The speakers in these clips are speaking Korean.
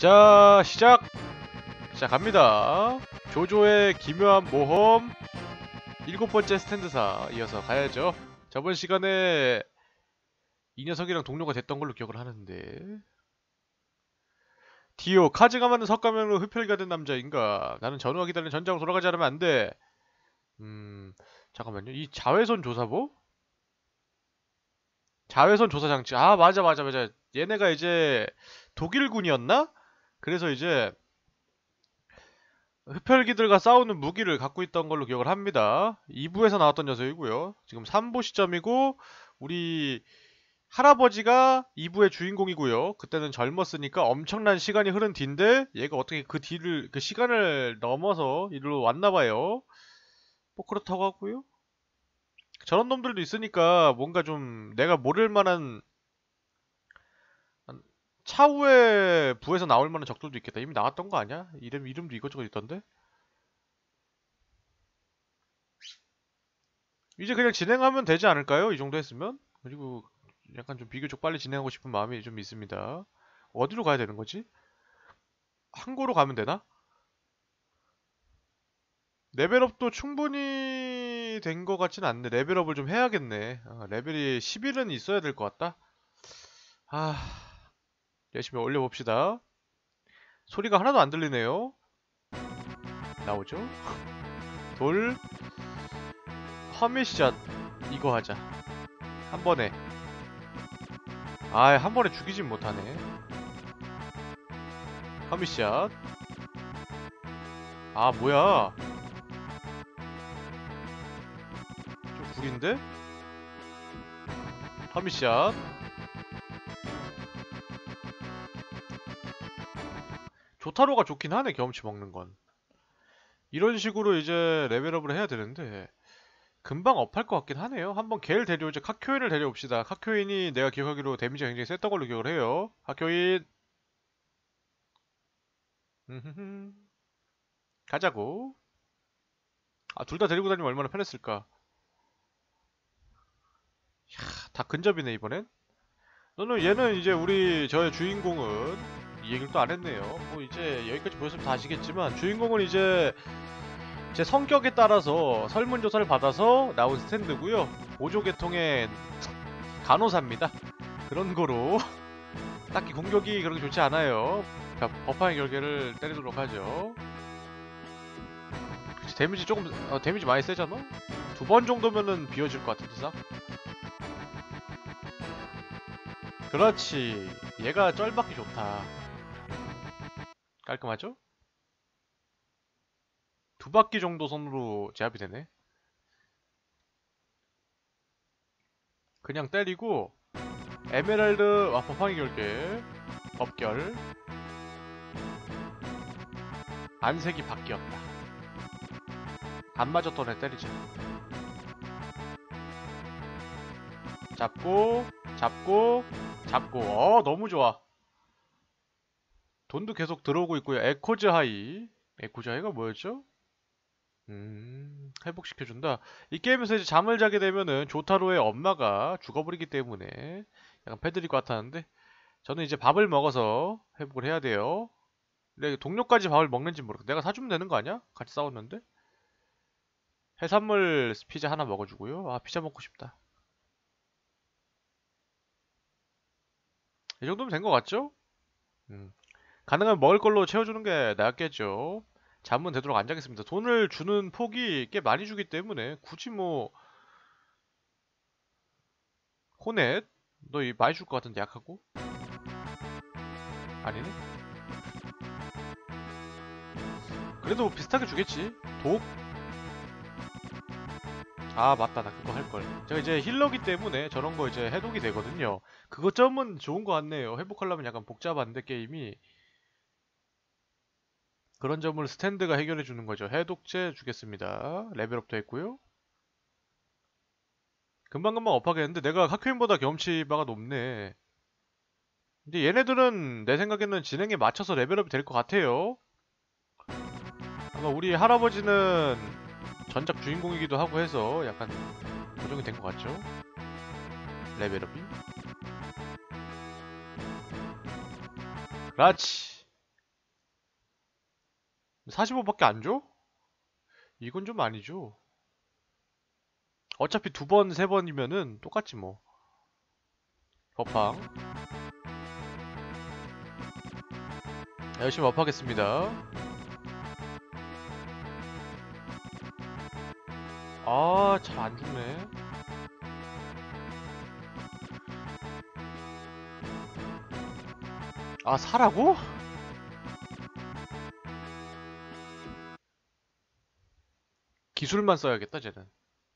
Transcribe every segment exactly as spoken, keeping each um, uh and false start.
자, 시작! 시작합니다. 조조의 기묘한 모험 일곱 번째 스탠드사 이어서 가야죠. 저번 시간에 이 녀석이랑 동료가 됐던 걸로 기억을 하는데, 디오, 카즈가 많은 석가면으로 흡혈귀가 된 남자인가? 나는 전우가 기다리는 전장으로 돌아가지 않으면 안 돼. 음... 잠깐만요. 이 자외선 조사보? 자외선 조사 장치. 아, 맞아 맞아 맞아. 얘네가 이제 독일군이었나? 그래서 이제 흡혈귀들과 싸우는 무기를 갖고 있던 걸로 기억을 합니다. 이 부에서 나왔던 녀석이고요. 지금 삼 부 시점이고 우리 할아버지가 이 부의 주인공이고요. 그때는 젊었으니까 엄청난 시간이 흐른 뒤인데 얘가 어떻게 그 뒤를 그 시간을 넘어서 이리로 왔나봐요. 뭐 그렇다고 하고요. 저런 놈들도 있으니까 뭔가 좀 내가 모를 만한 차후에 부에서 나올 만한 적들도 있겠다. 이미 나왔던 거 아니야? 이름, 이름도 이것저것 있던데? 이제 그냥 진행하면 되지 않을까요? 이 정도 했으면? 그리고 약간 좀 비교적 빨리 진행하고 싶은 마음이 좀 있습니다. 어디로 가야 되는 거지? 항구로 가면 되나? 레벨업도 충분히 된 것 같진 않네. 레벨업을 좀 해야겠네. 아, 레벨이 십일은 있어야 될 것 같다. 아, 열심히 올려봅시다. 소리가 하나도 안 들리네요. 나오죠? 돌, 허미샷 이거 하자. 한 번에. 아, 한 번에 죽이진 못하네. 허미샷. 아, 뭐야. 좀 구린데? 허미샷. 조타로가 좋긴 하네, 경험치 먹는 건. 이런 식으로 이제 레벨업을 해야 되는데 금방 업할 것 같긴 하네요. 한번 걔를 데려오자. 카쿄인을 데려옵시다. 카쿄인이 내가 기억하기로 데미지가 굉장히 셌던 걸로 기억을 해요. 카쿄인 가자고. 아, 둘 다 데리고 다니면 얼마나 편했을까. 이야, 다 근접이네 이번엔. 너는 얘는 이제 우리 저의 주인공은 이 얘기를 또 안 했네요. 뭐 이제 여기까지 보셨으면 다 아시겠지만 주인공은 이제 제 성격에 따라서 설문조사를 받아서 나온 스탠드고요. 보조계통의 간호사입니다. 그런 거로 딱히 공격이 그렇게 좋지 않아요. 그러니까 법화의 결계를 때리도록 하죠. 그치, 데미지 조금 어, 데미지 많이 세잖아? 두 번 정도면은 비워질 것 같은데 싹? 그렇지. 얘가 쩔받기 좋다. 깔끔하죠? 두 바퀴 정도 선으로 제압이 되네. 그냥 때리고 에메랄드 와 법황의 결계 법결 안색이 바뀌었다. 안 맞았던 애 때리자. 잡고 잡고 잡고 어 너무 좋아. 돈도 계속 들어오고 있고요. 에코즈 하이. 에코즈 하이가 뭐였죠? 음, 회복시켜준다. 이 게임에서 이제 잠을 자게 되면은 조타로의 엄마가 죽어버리기 때문에 약간 패드립 같았는데 저는 이제 밥을 먹어서 회복을 해야 돼요. 근데 동료까지 밥을 먹는지 모르겠어. 내가 사주면 되는 거 아니야? 같이 싸웠는데? 해산물 피자 하나 먹어주고요. 아, 피자 먹고 싶다. 이 정도면 된 거 같죠? 음. 가능하면 먹을 걸로 채워주는 게 낫겠죠. 잠은 되도록 안 자겠습니다. 돈을 주는 폭이 꽤 많이 주기 때문에 굳이 뭐 호넷? 너 이 많이 줄 것 같은데 약하고? 아니네? 그래도 뭐 비슷하게 주겠지. 독? 아 맞다 나 그거 할걸. 제가 이제 힐러기 때문에 저런 거 이제 해독이 되거든요. 그거 점은 좋은 것 같네요. 회복하려면 약간 복잡한데 게임이. 그런 점을 스탠드가 해결해 주는 거죠. 해독제 주겠습니다. 레벨업도 했고요. 금방금방 업하겠는데 내가 하큐인보다 경험치 바가 높네. 근데 얘네들은 내 생각에는 진행에 맞춰서 레벨업이 될 것 같아요. 아마 우리 할아버지는 전작 주인공이기도 하고 해서 약간 고정이 된 것 같죠? 레벨업이. 그렇지. 사십오밖에 안 줘? 이건 좀 아니죠. 어차피 두 번, 세 번이면은 똑같지 뭐. 법팡. 열심히 업하겠습니다. 아, 잘 안 죽네. 아, 사라고? 기술만 써야겠다, 쟤는.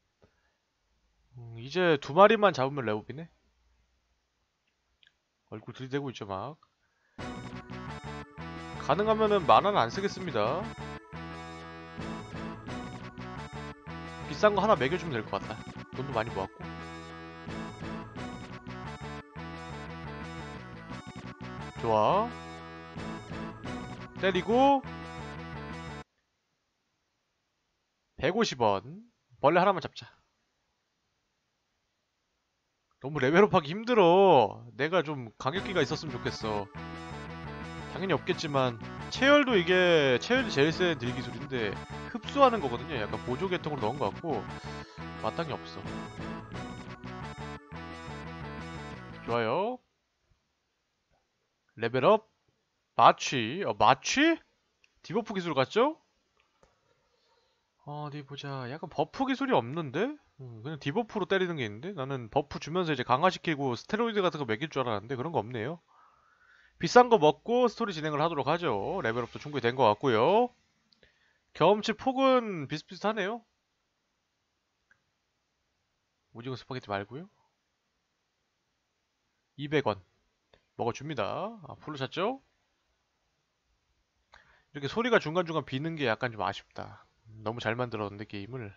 음, 이제 두 마리만 잡으면 레오비네? 얼굴 들이대고 있죠, 막. 가능하면은 만화는 안 쓰겠습니다. 비싼 거 하나 매겨주면 될 것 같다. 돈도 많이 모았고. 좋아. 때리고 백오십 원. 벌레 하나만 잡자. 너무 레벨업하기 힘들어. 내가 좀 가격기가 있었으면 좋겠어. 당연히 없겠지만 체열도 이게 체열이 제일 센 딜 기술인데 흡수하는 거거든요. 약간 보조 계통으로 넣은 것 같고 마땅히 없어. 좋아요. 레벨업 마취. 어, 마취? 디버프 기술 같죠? 어디 보자. 약간 버프 기술이 없는데? 음, 그냥 디버프로 때리는 게 있는데? 나는 버프 주면서 이제 강화시키고 스테로이드 같은 거 먹일 줄 알았는데 그런 거 없네요. 비싼 거 먹고 스토리 진행을 하도록 하죠. 레벨업도 충분히 된 것 같고요. 경험치 폭은 비슷비슷하네요. 오징어 스파게티 말고요. 이백 원 먹어줍니다. 아, 풀로 찼죠? 이렇게 소리가 중간중간 비는 게 약간 좀 아쉽다. 너무 잘 만들었는데 게임을.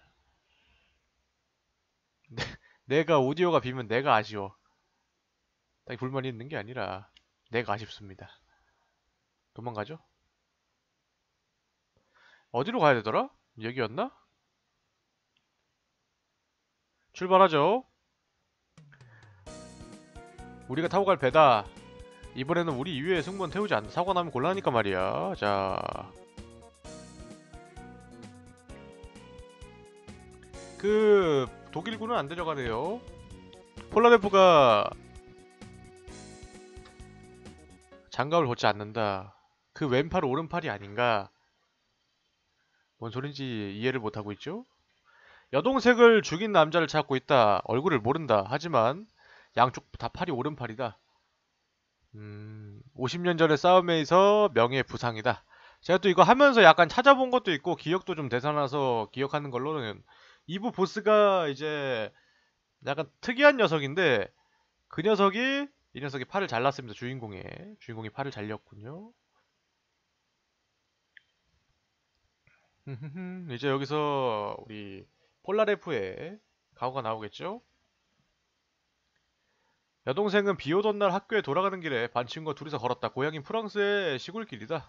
내가 오디오가 비면 내가 아쉬워. 딱 불만이 있는 게 아니라 내가 아쉽습니다. 도망가죠? 어디로 가야 되더라? 여기였나? 출발하죠. 우리가 타고 갈 배다. 이번에는 우리 이외의 승무원 태우지 않는다. 사고 나면 곤란하니까 말이야. 자, 그 독일군은 안 데려가네요. 폴라레프가 장갑을 벗지 않는다. 그 왼팔 오른팔이 아닌가? 뭔 소린지 이해를 못하고 있죠? 여동생을 죽인 남자를 찾고 있다. 얼굴을 모른다. 하지만 양쪽 다 팔이 오른팔이다. 음, 오십 년 전의 싸움에서 명예 부상이다. 제가 또 이거 하면서 약간 찾아본 것도 있고 기억도 좀 되살아나서 기억하는 걸로는 이 부 보스가 이제 약간 특이한 녀석인데 그 녀석이 이 녀석이 팔을 잘랐습니다. 주인공의 주인공이 팔을 잘렸군요. 이제 여기서 우리 폴라레프의 각오가 나오겠죠? 여동생은 비 오던 날 학교에 돌아가는 길에 반친구와 둘이서 걸었다. 고향인 프랑스의 시골길이다.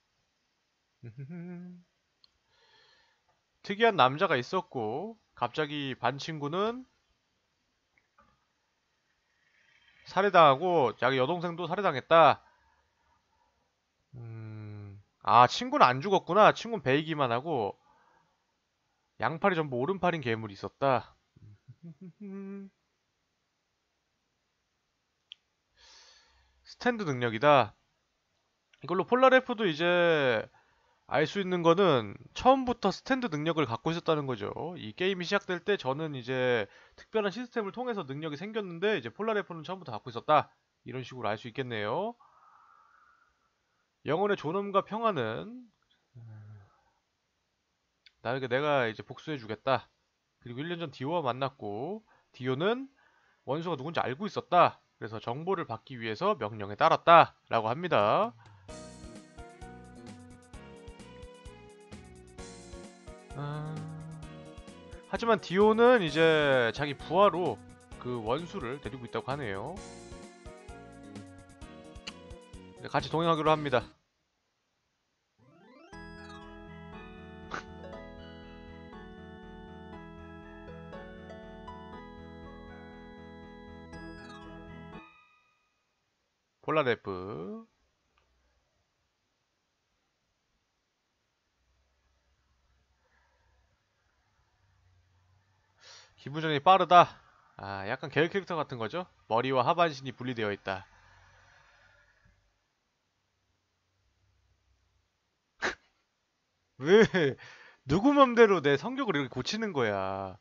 특이한 남자가 있었고 갑자기 반친구는 살해당하고 자기 여동생도 살해당했다. 음... 아, 친구는 안 죽었구나. 친구는 베이기만 하고 양팔이 전부 오른팔인 괴물이 있었다. 스탠드 능력이다. 이걸로 폴라레프도 이제 알 수 있는 거는 처음부터 스탠드 능력을 갖고 있었다는 거죠. 이 게임이 시작될 때 저는 이제 특별한 시스템을 통해서 능력이 생겼는데 이제 폴라레프는 처음부터 갖고 있었다. 이런 식으로 알 수 있겠네요. 영혼의 존엄과 평화는 나에게 내가 이제 복수해주겠다. 그리고 일 년 전 디오와 만났고 디오는 원수가 누군지 알고 있었다. 그래서 정보를 받기 위해서 명령에 따랐다. 라고 합니다. 아... 하지만 디오는 이제 자기 부하로 그 원수를 데리고 있다고 하네요. 같이 동행하기로 합니다. 폴라레프 기분 전환이 빠르다. 아, 약간 계열 캐릭터 같은 거죠? 머리와 하반신이 분리되어 있다. 왜 누구 맘대로 내 성격을 이렇게 고치는 거야?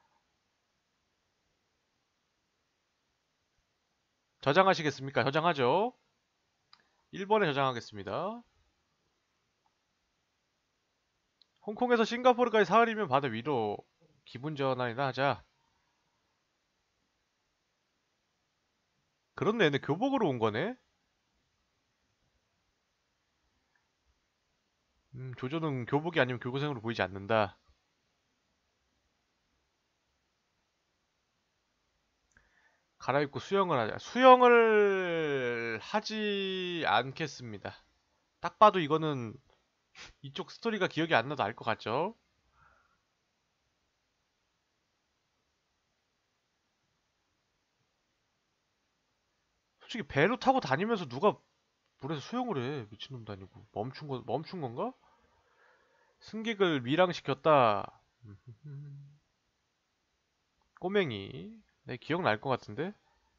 저장하시겠습니까? 저장하죠. 일 번에 저장하겠습니다. 홍콩에서 싱가포르까지 사흘이면 바다 위로 기분 전환이나 하자. 그렇네. 근데 교복으로 온 거네. 음, 조조는 교복이 아니면 교고생으로 보이지 않는다. 갈아입고 수영을 하자. 수영을 하지 않겠습니다. 딱 봐도 이거는 이쪽 스토리가 기억이 안 나도 알 것 같죠? 솔직히 배로 타고 다니면서 누가 물에서 수영을 해? 미친놈도 아니고. 멈춘 거, 멈춘 건가? 승객을 밀항시켰다. 꼬맹이. 내 기억날 것 같은데?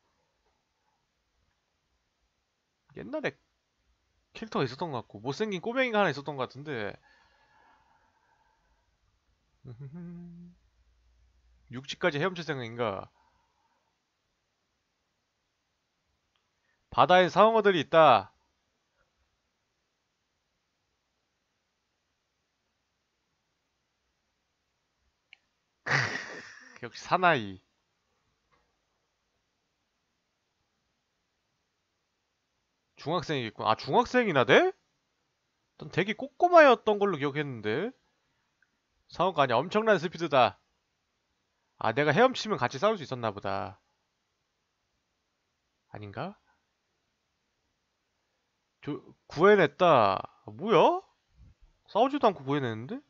옛날에 캐릭터가 있었던 것 같고, 못생긴 꼬맹이가 하나 있었던 것 같은데, 육지까지 헤엄칠 생각인가? 바다에 상어들이 있다. 역시 사나이. 중학생이겠군. 아, 중학생이나 돼? 난 되게 꼬꼬마였던 걸로 기억했는데. 상어가 아니야. 엄청난 스피드다. 아, 내가 헤엄치면 같이 싸울 수 있었나 보다. 아닌가? 조, 구해냈다. 아, 뭐야? 싸우지도 않고 구해냈는데?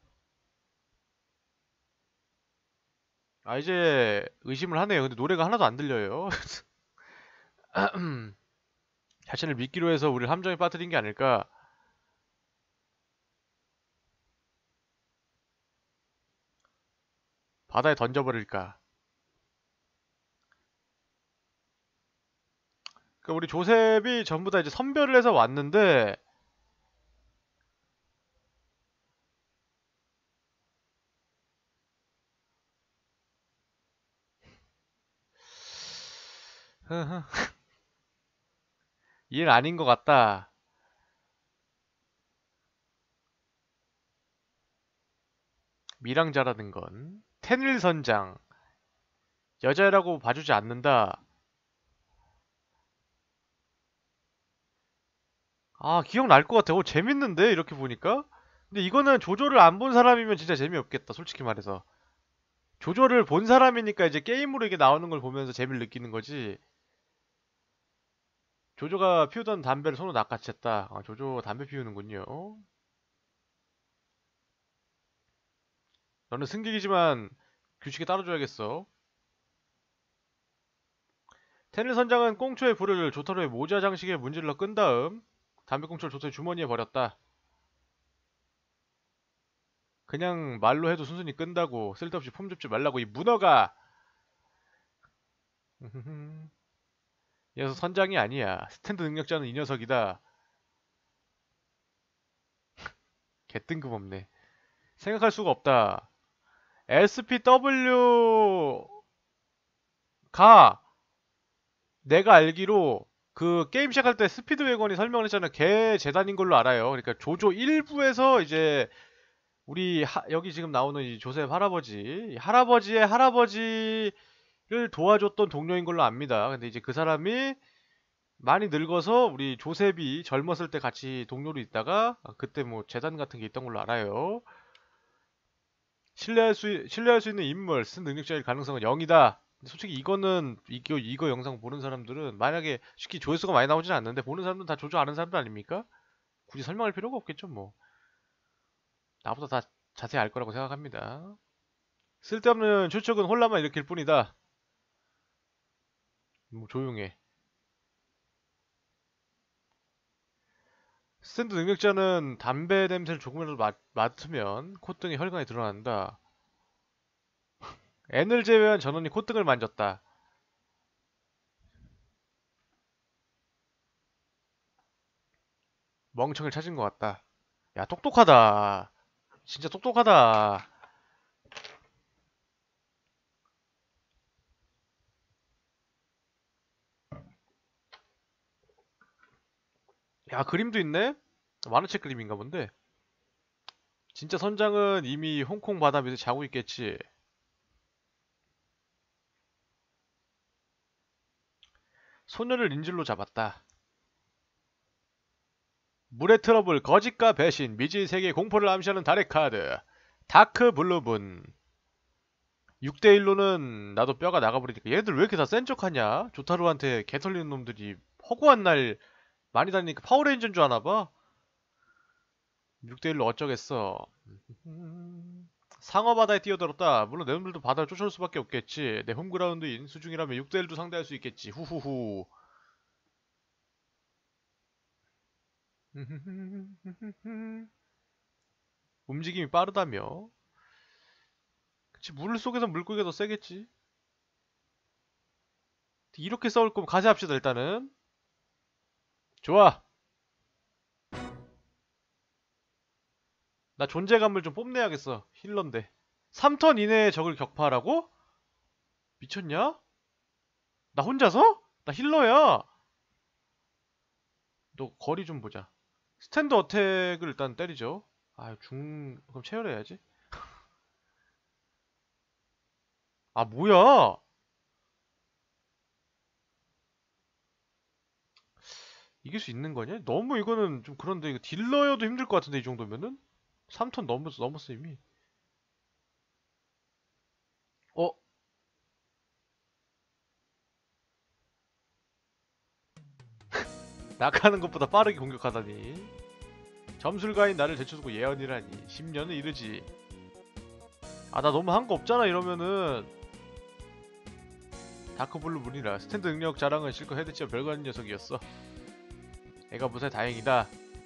아, 이제 의심을 하네요. 근데 노래가 하나도 안 들려요. 자신을 믿기로 해서 우리를 함정에 빠뜨린 게 아닐까? 바다에 던져버릴까? 그러니까 우리 조셉이 전부 다 이제 선별을 해서 왔는데, 이해는 아닌 것 같다. 미랑자라는 건 테닐 선장 여자라고 봐주지 않는다. 아, 기억날 것 같아. 오, 재밌는데 이렇게 보니까. 근데 이거는 조조를 안 본 사람이면 진짜 재미없겠다. 솔직히 말해서. 조조를 본 사람이니까 이제 게임으로 이게 나오는 걸 보면서 재미를 느끼는 거지. 조조가 피우던 담배를 손으로 낚아챘다. 아, 조조 담배 피우는군요. 너는 승객이지만 규칙에 따라줘야겠어. 테닐 선장은 꽁초의 불을 조타로의 모자 장식에 문질러 끈 다음 담배꽁초를 조타의 주머니에 버렸다. 그냥 말로 해도 순순히 끈다고 쓸데없이 폼 잡지 말라고 이 문어가. 이 녀석 선장이 아니야. 스탠드 능력자는 이 녀석이다. 개 뜬금없네. 생각할 수가 없다. 에스피더블유가 내가 알기로 그 게임 시작할 때 스피드웨건이 설명을 했잖아. 걔 재단인 걸로 알아요. 그러니까 조조 일 부에서 이제 우리 하- 여기 지금 나오는 이 조셉 할아버지, 이 할아버지의 할아버지를 도와줬던 동료인 걸로 압니다. 근데 이제 그 사람이 많이 늙어서 우리 조셉이 젊었을 때 같이 동료로 있다가 아, 그때 뭐 재단 같은 게 있던 걸로 알아요. 신뢰할 수 신뢰할 수 있는 인물, 쓴 능력자일 가능성은 영이다. 솔직히 이거는 이거 이거 영상 보는 사람들은 만약에 쉽게 조회수가 많이 나오진 않는데 보는 사람들은 다 조조 아는 사람들 아닙니까? 굳이 설명할 필요가 없겠죠 뭐. 나보다 다 자세히 알 거라고 생각합니다. 쓸데없는 추측은 혼란만 일으킬 뿐이다. 뭐 조용해. 스탠드 능력자는 담배 냄새를 조금이라도 맡, 맡으면 콧등에 혈관이 드러난다. N을 제외한 전원이 콧등을 만졌다. 멍청이를 찾은 것 같다. 야, 똑똑하다. 진짜 똑똑하다. 야, 그림도 있네? 만화책 그림인가 본데. 진짜 선장은 이미 홍콩 바다 밑에 자고 있겠지. 소녀를 인질로 잡았다. 물의 트러블, 거짓과 배신, 미지의 세계의 공포를 암시하는 달의 카드. 다크 블루문. 육 대 일로는 나도 뼈가 나가버리니까 얘들 왜 이렇게 다 센 척하냐? 조타루한테 개 털리는 놈들이 허구한 날 많이 다니니까 파워레인저인 줄 아나봐? 육 대 일로 어쩌겠어. 상어바다에 뛰어들었다. 물론 내 놈들도 바다를 쫓아올 수밖에 없겠지. 내 홈그라운드인 수중이라면 육 대 일도 상대할 수 있겠지. 후후후. 움직임이 빠르다며? 그치, 물 속에서 물고기가 더 세겠지. 이렇게 싸울 거면 가세합시다, 일단은. 좋아. 나 존재감을 좀 뽐내야겠어. 힐러인데. 삼 턴 이내에 적을 격파하라고? 미쳤냐? 나 혼자서? 나 힐러야. 너 거리 좀 보자. 스탠드 어택을 일단 때리죠. 아, 중... 그럼 체열해야지. 아, 뭐야? 이길 수 있는 거냐? 너무 이거는 좀 그런데 이거 딜러여도 힘들 것 같은데 이 정도면은? 삼 턴 넘었어, 넘었어 이미. 어? 나가는 것보다 빠르게 공격하다니. 점술가인 나를 제쳐두고 예언이라니. 십 년은 이르지. 아, 나 너무 한 거 없잖아 이러면은. 다크블루 문이라 스탠드 능력 자랑은 실컷 해댔지만 별거 아닌 녀석이었어. 애가 무사해 다행이다.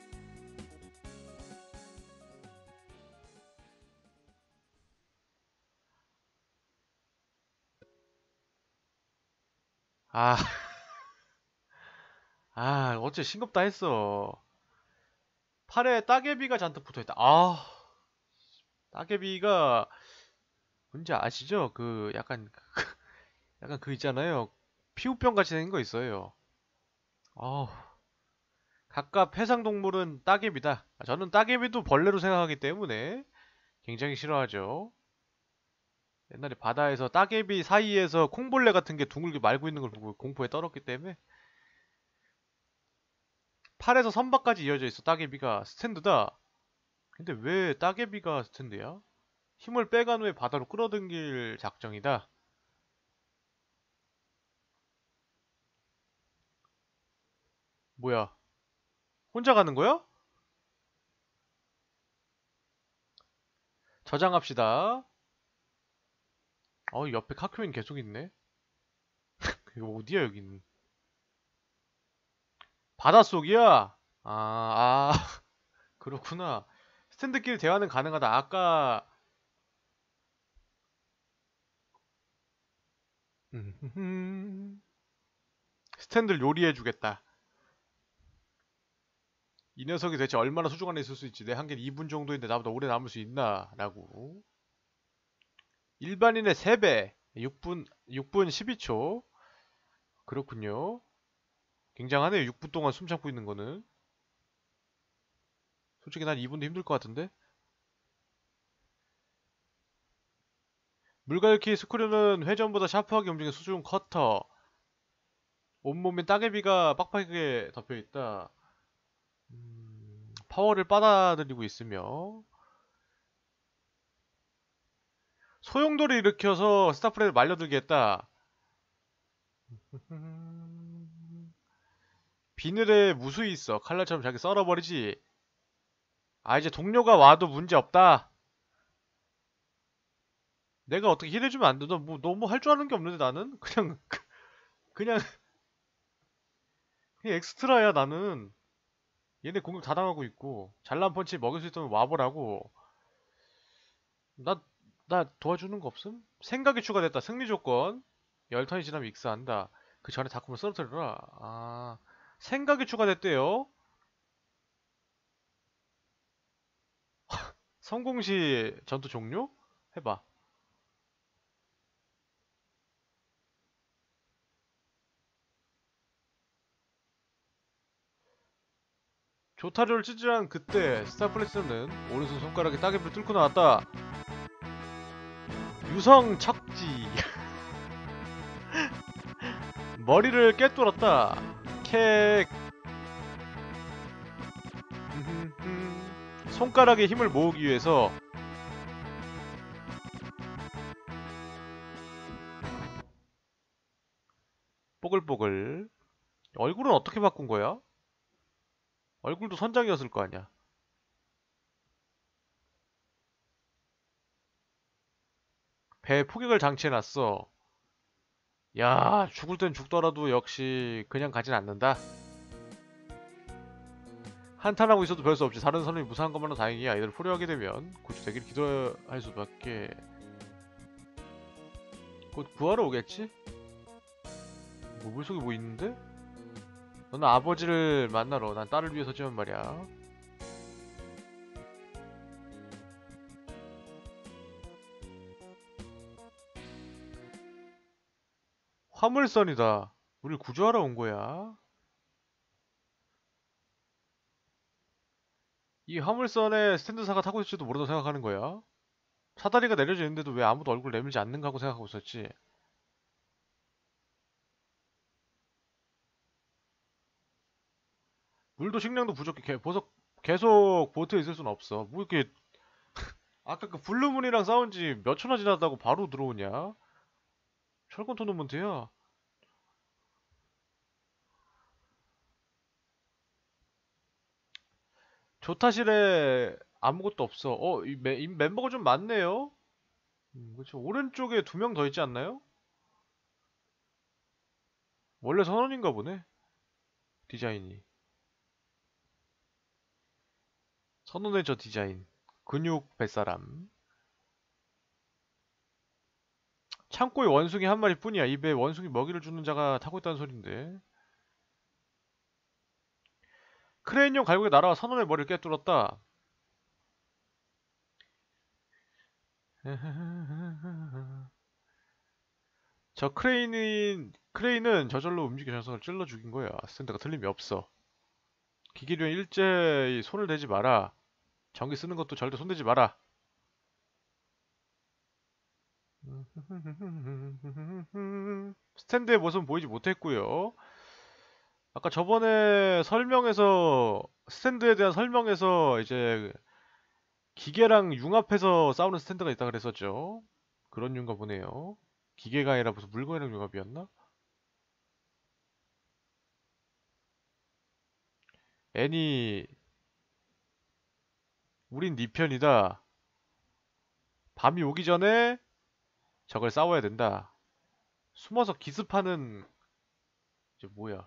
아, 아, 어째 싱겁다 했어. 팔에 따개비가 잔뜩 붙어있다. 아, 따개비가 뭔지 아시죠? 그 약간 약간 그 있잖아요. 피부병 같이 생긴 거 있어요. 아, 각각 해상동물은 따개비다. 아, 저는 따개비도 벌레로 생각하기 때문에 굉장히 싫어하죠. 옛날에 바다에서 따개비 사이에서 콩벌레 같은 게 둥글게 말고 있는 걸 보고 공포에 떨었기 때문에. 팔에서 선박까지 이어져 있어. 따개비가 스탠드다. 근데 왜 따개비가 스탠드야? 힘을 빼간 후에 바다로 끌어당길 작정이다. 뭐야? 혼자 가는 거야? 저장합시다. 어, 옆에 카큐인 계속 있네. 이거 어디야, 여기는? 바닷속이야? 아, 아, 그렇구나. 스탠드끼리 대화는 가능하다. 아까, 음, 스탠드를 요리해주겠다. 이 녀석이 대체 얼마나 수중 안에 있을 수 있지? 내 한계는 이 분 정도인데 나보다 오래 남을 수 있나? 라고. 일반인의 세 배. 육 분, 육 분 십이 초. 그렇군요. 굉장하네요. 육 분 동안 숨 참고 있는 거는. 솔직히 난 이 분도 힘들 것 같은데? 물갈퀴 스크류는 회전보다 샤프하게 움직이는 수중 커터. 온몸에 따개비가 빡빡하게 덮여있다. 음, 파워를 빨아들이고 있으며 소용돌이 일으켜서 스타프레를 말려들게 했다. 비늘에 무수히 있어. 칼날처럼 자기 썰어버리지. 아, 이제 동료가 와도 문제 없다. 내가 어떻게 힐해주면 안 돼? 너 뭐, 너무 할 줄 아는 게 없는데 나는? 그냥, 그냥, 그냥 엑스트라야 나는. 얘네 공격 다 당하고 있고. 잘난 펀치 먹을 수 있으면 와보라고. 나, 나 도와주는 거 없음? 생각이 추가됐다. 승리 조건. 열 턴이 지나면 익스한다. 그 전에 다크를 쓰러뜨려라. 아, 생각이 추가됐대요. 성공 시 전투 종료? 해봐. 조타료를 찌질한 그때 스타플래스는 오른손 손가락에 따개비를 뚫고 나왔다. 유성 척지. 머리를 꿰뚫었다. 캑. 손가락에 힘을 모으기 위해서 뽀글뽀글. 얼굴은 어떻게 바꾼 거야? 얼굴도 선장이었을 거 아니야. 배에 포격을 장치해놨어. 야, 죽을 땐 죽더라도 역시 그냥 가진 않는다. 한탄하고 있어도 별 수 없지. 다른 사람이 무사한 것만으로 다행이야. 아이들을 포로하게 되면 구출되기를 기도할 수밖에. 곧 구하러 오겠지? 뭐 물속에 뭐 있는데? 너는 아버지를 만나러 난 딸을 위해서지만 말이야. 화물선이다. 우릴 구조하러 온 거야. 이 화물선에 스탠드사가 타고 있을지도 모른다고 생각하는 거야. 사다리가 내려져 있는데도 왜 아무도 얼굴 내밀지 않는가 하고 생각하고 있었지. 물도 식량도 부족해. 개, 계속, 계속 보트에 있을 순 없어. 뭐 이렇게 아까 그 블루문이랑 싸운 지 몇 초나 지났다고 바로 들어오냐? 철권 토너먼트야. 조타실에 아무것도 없어. 어, 이, 멤- 이 멤버가 좀 많네요? 음, 그쵸. 오른쪽에 두 명 더 있지 않나요? 원래 선원인가 보네. 디자인이. 선원의 저 디자인. 근육 뱃사람. 창고에 원숭이 한 마리 뿐이야. 입에 원숭이 먹이를 주는 자가 타고 있다는 소린데. 크레인용 갈고리 날아와 선원의 머리를 꿰뚫었다. 저 크레인은, 크레인은 저절로 움직여 녀석을 찔러 죽인 거야. 스탠드가 틀림이 없어. 기계류엔 일제히 손을 대지 마라. 전기 쓰는 것도 절대 손대지 마라. 스탠드의 모습은 보이지 못했고요. 아까 저번에 설명에서 스탠드에 대한 설명에서 이제 기계랑 융합해서 싸우는 스탠드가 있다 그랬었죠. 그런 융가 보네요. 기계가 아니라 무슨 물건이랑 융합이었나? 애니, 우린 네 편이다. 밤이 오기 전에 적을 싸워야 된다. 숨어서 기습하는 이제 뭐야?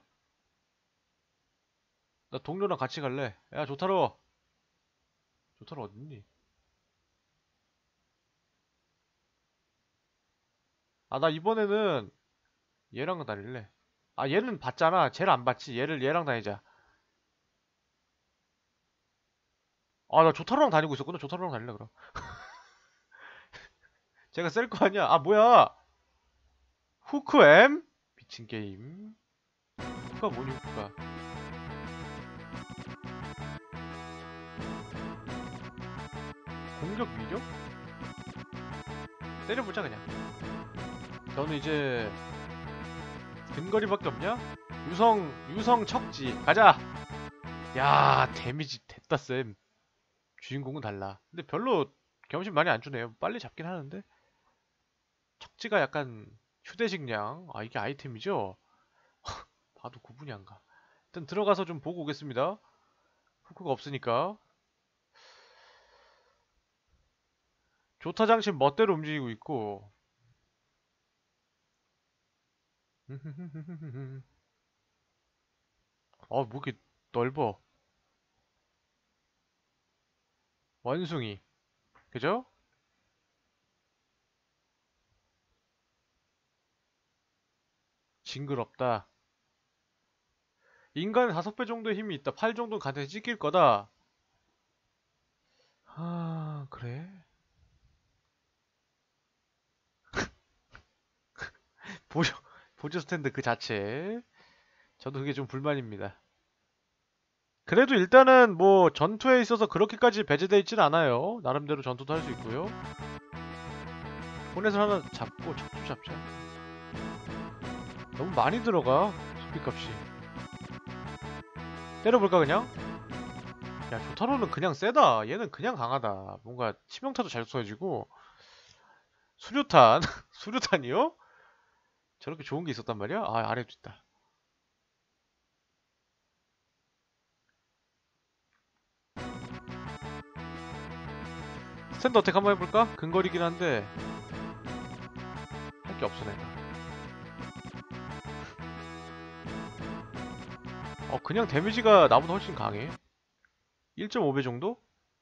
나 동료랑 같이 갈래. 야, 조타로. 조타로 어딨니? 아, 나 이번에는 얘랑 다닐래. 아, 얘는 봤잖아. 쟤를 안 봤지. 얘를 얘랑 다니자. 아, 나 조타로랑 다니고 있었구나. 조타로랑 다닐래 그럼. 제가 셀 거 아니야. 아, 뭐야? 후크 M? 미친 게임. 후크가 뭐니 후크가? 공격 위력? 때려보자 그냥. 저는 이제 근거리밖에 없냐? 유성 유성 척지 가자. 야 데미지 됐다 쌤. 주인공은 달라. 근데 별로 경험치 많이 안 주네요. 빨리 잡긴 하는데 척지가 약간 휴대식량. 아 이게 아이템이죠? 봐도 구분이 안 가. 일단 들어가서 좀 보고 오겠습니다. 후크가 없으니까. 조타 장신 멋대로 움직이고 있고. 어, 뭐 이렇게 넓어. 원숭이. 그죠? 징그럽다. 인간의 다섯 배 정도의 힘이 있다. 팔 정도는 간단히 찢길 거다. 아, 그래? 보조, 보조 스탠드 그 자체. 저도 그게 좀 불만입니다. 그래도 일단은 뭐 전투에 있어서 그렇게까지 배제되어 있진 않아요. 나름대로 전투도 할 수 있고요. 포넷을 하나 잡고 척추 잡자. 너무 많이 들어가 소비 값이. 때려볼까 그냥? 야, 조타로는 그냥 세다. 얘는 그냥 강하다. 뭔가 치명타도 잘 쏘여지고. 수류탄? 수류탄이요? 저렇게 좋은 게 있었단 말이야? 아, 아래도 있다. 스탠드 어택 한번 해볼까? 근거리긴 한데 할 게 없어 내가. 어, 그냥 데미지가 나보다 훨씬 강해. 일 점 오 배 정도?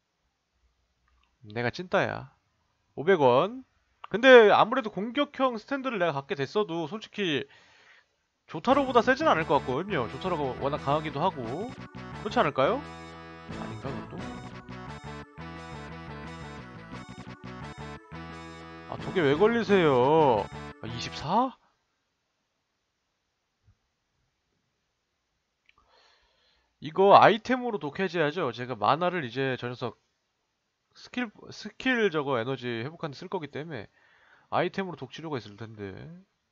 내가 찐따야. 오백 원. 근데 아무래도 공격형 스탠드를 내가 갖게 됐어도 솔직히 조타로보다 세진 않을 것 같거든요. 조타로가 워낙 강하기도 하고. 그렇지 않을까요? 아닌가 그것도? 아, 독에 왜 걸리세요? 아, 이십사? 이거 아이템으로 독해제하죠. 제가 만화를 이제 저 녀석 스킬 스킬 저거 에너지 회복하는 데 쓸 거기 때문에 아이템으로 독치료가 있을 텐데.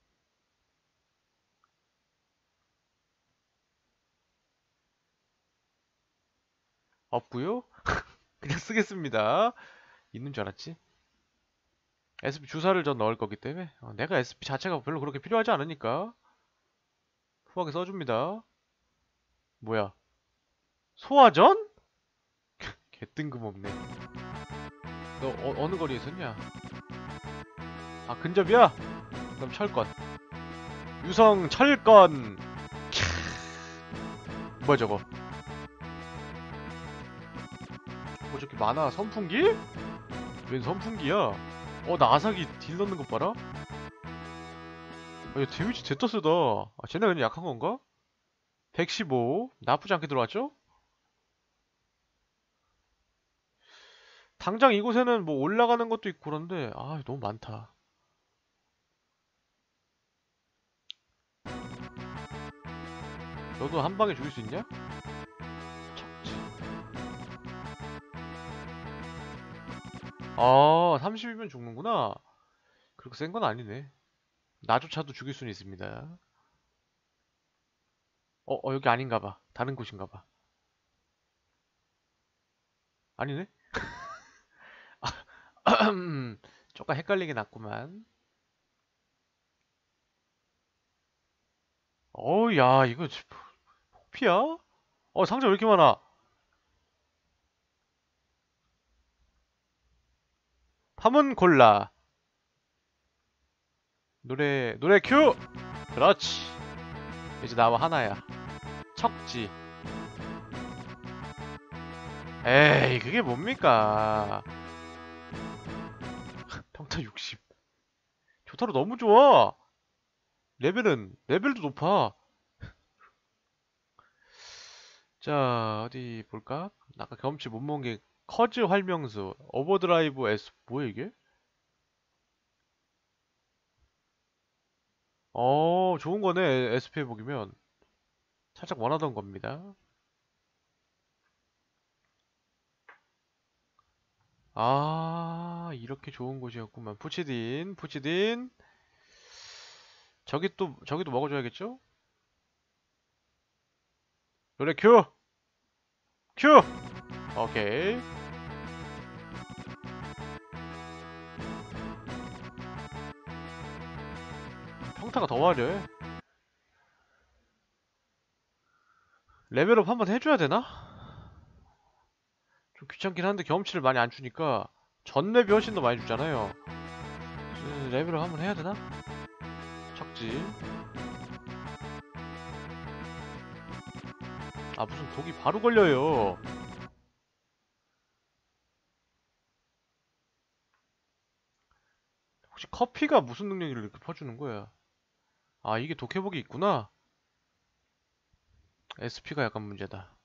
없고요. 그냥 쓰겠습니다. 있는 줄 알았지? 에스피 주사를 전 넣을 거기 때문에 어, 내가 에스피 자체가 별로 그렇게 필요하지 않으니까 후하게 써줍니다. 뭐야? 소화전? 개 뜬금없네. 너 어, 느 거리에 있었냐? 아, 근접이야? 그럼 철권. 유성 철권. 뭐야 저거? 뭐 저렇게 많아? 선풍기? 웬 선풍기야? 어, 나 아사기 딜 넣는 것 봐라? 아, 야, 데미지 제떠 쓰다. 아, 쟤네 그냥 약한 건가? 백십오. 나쁘지 않게 들어왔죠? 당장 이곳에는 뭐 올라가는 것도 있고 그런데, 아, 너무 많다. 너도 한 방에 죽일 수 있냐? 척지. 아, 삼십이면 죽는구나. 그렇게 센 건 아니네. 나조차도 죽일 수는 있습니다. 어, 어, 여기 아닌가 봐. 다른 곳인가 봐. 아니네? 조금 헷갈리긴 났구만. 어우, 야, 이거 폭피야? 어, 상자 왜 이렇게 많아? 파문 골라. 노래, 노래 큐! 그렇지. 이제 나와 하나야. 척지. 에이, 그게 뭡니까? 평타 육십. 조타로 너무 좋아. 레벨은, 레벨도 높아. 자, 어디 볼까? 아까 경험치 못 먹은 게 커즈 활명수, 오버드라이브 S, 뭐야 이게? 어, 좋은 거네. 에스피 해보기면. 살짝 원하던 겁니다. 아, 이렇게 좋은 곳이었구만. 푸치딘, 푸치딘. 저기 또, 저기도 먹어줘야겠죠? 노래 큐! 큐! 오케이. 평타가 더 화려해. 레벨업 한번 해줘야 되나? 좀 귀찮긴 한데 경험치를 많이 안 주니까 전 랩이 훨씬 더 많이 주잖아요. 음, 레벨업 한번 해야 되나? 척지. 아, 무슨 독이 바로 걸려요. 혹시 커피가 무슨 능력을 이렇게 퍼주는 거야? 아, 이게 독해복이 있구나. 에스피가 약간 문제다.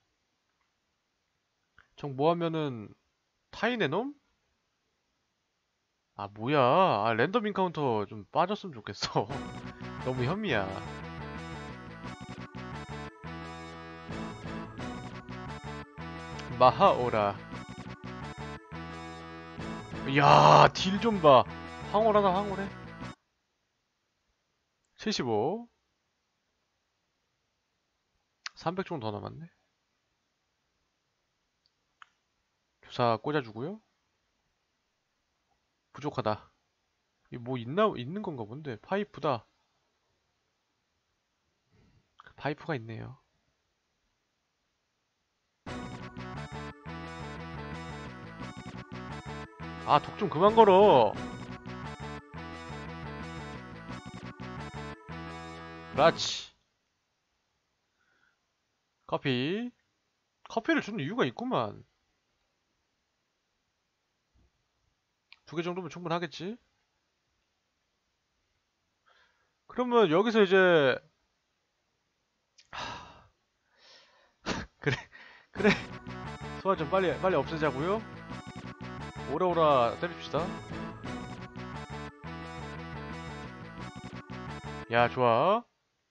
정 뭐하면은 타인의 놈? 아, 뭐야. 아, 랜덤 인카운터 좀 빠졌으면 좋겠어. 너무 현미야. 마하오라. 이야, 딜 좀 봐. 황홀하다, 황홀해. 칠십오. 삼백 정도 더 남았네. 주사 꽂아주고요. 부족하다. 이 뭐 있나, 있는 건가 본데. 파이프다. 파이프가 있네요. 아, 독 좀 그만 걸어. 그렇지. 커피. 커피를 주는 이유가 있구만. 두 개 정도면 충분하겠지? 그러면 여기서 이제 그래 그래 소화 좀 빨리 빨리 없애자고요. 오라오라 때립시다. 야, 좋아.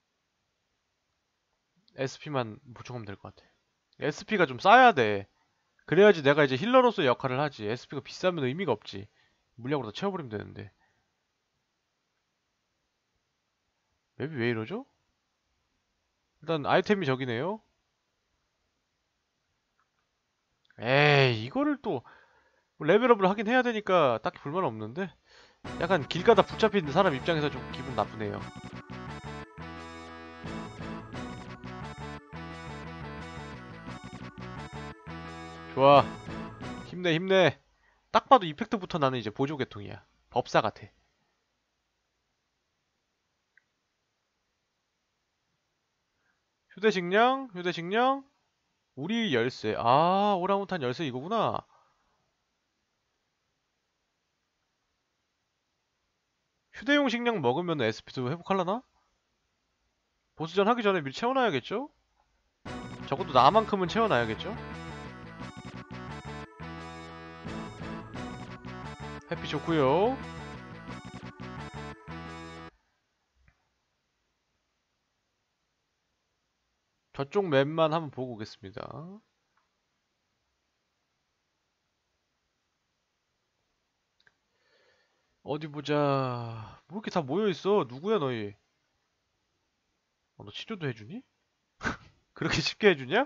에스피만 보충하면 될 것 같아. 에스피가 좀 쌓여야 돼. 그래야지 내가 이제 힐러로서의 역할을 하지. 에스피가 비싸면 의미가 없지. 물약으로 다 채워버리면 되는데. 맵이 왜 이러죠? 일단 아이템이 저기네요. 에이, 이거를 또 레벨업을 하긴 해야 되니까 딱히 불만 없는데, 약간 길 가다 붙잡힌 사람 입장에서 좀 기분 나쁘네요. 좋아. 힘내, 힘내. 딱 봐도 이펙트부터 나는 이제 보조 계통이야. 법사 같아. 휴대식량, 휴대식량, 우리 열쇠. 아, 오랑우탄 열쇠 이거구나. 휴대용 식량 먹으면 에스피도 회복하려나? 보스전 하기 전에 미리 채워놔야겠죠? 적어도 나만큼은 채워놔야겠죠? 해피 좋구요. 저쪽 맵만 한번 보고 오겠습니다. 어디 보자. 뭐 이렇게 다 모여있어? 누구야 너희? 어, 너 치료도 해주니? 그렇게 쉽게 해주냐?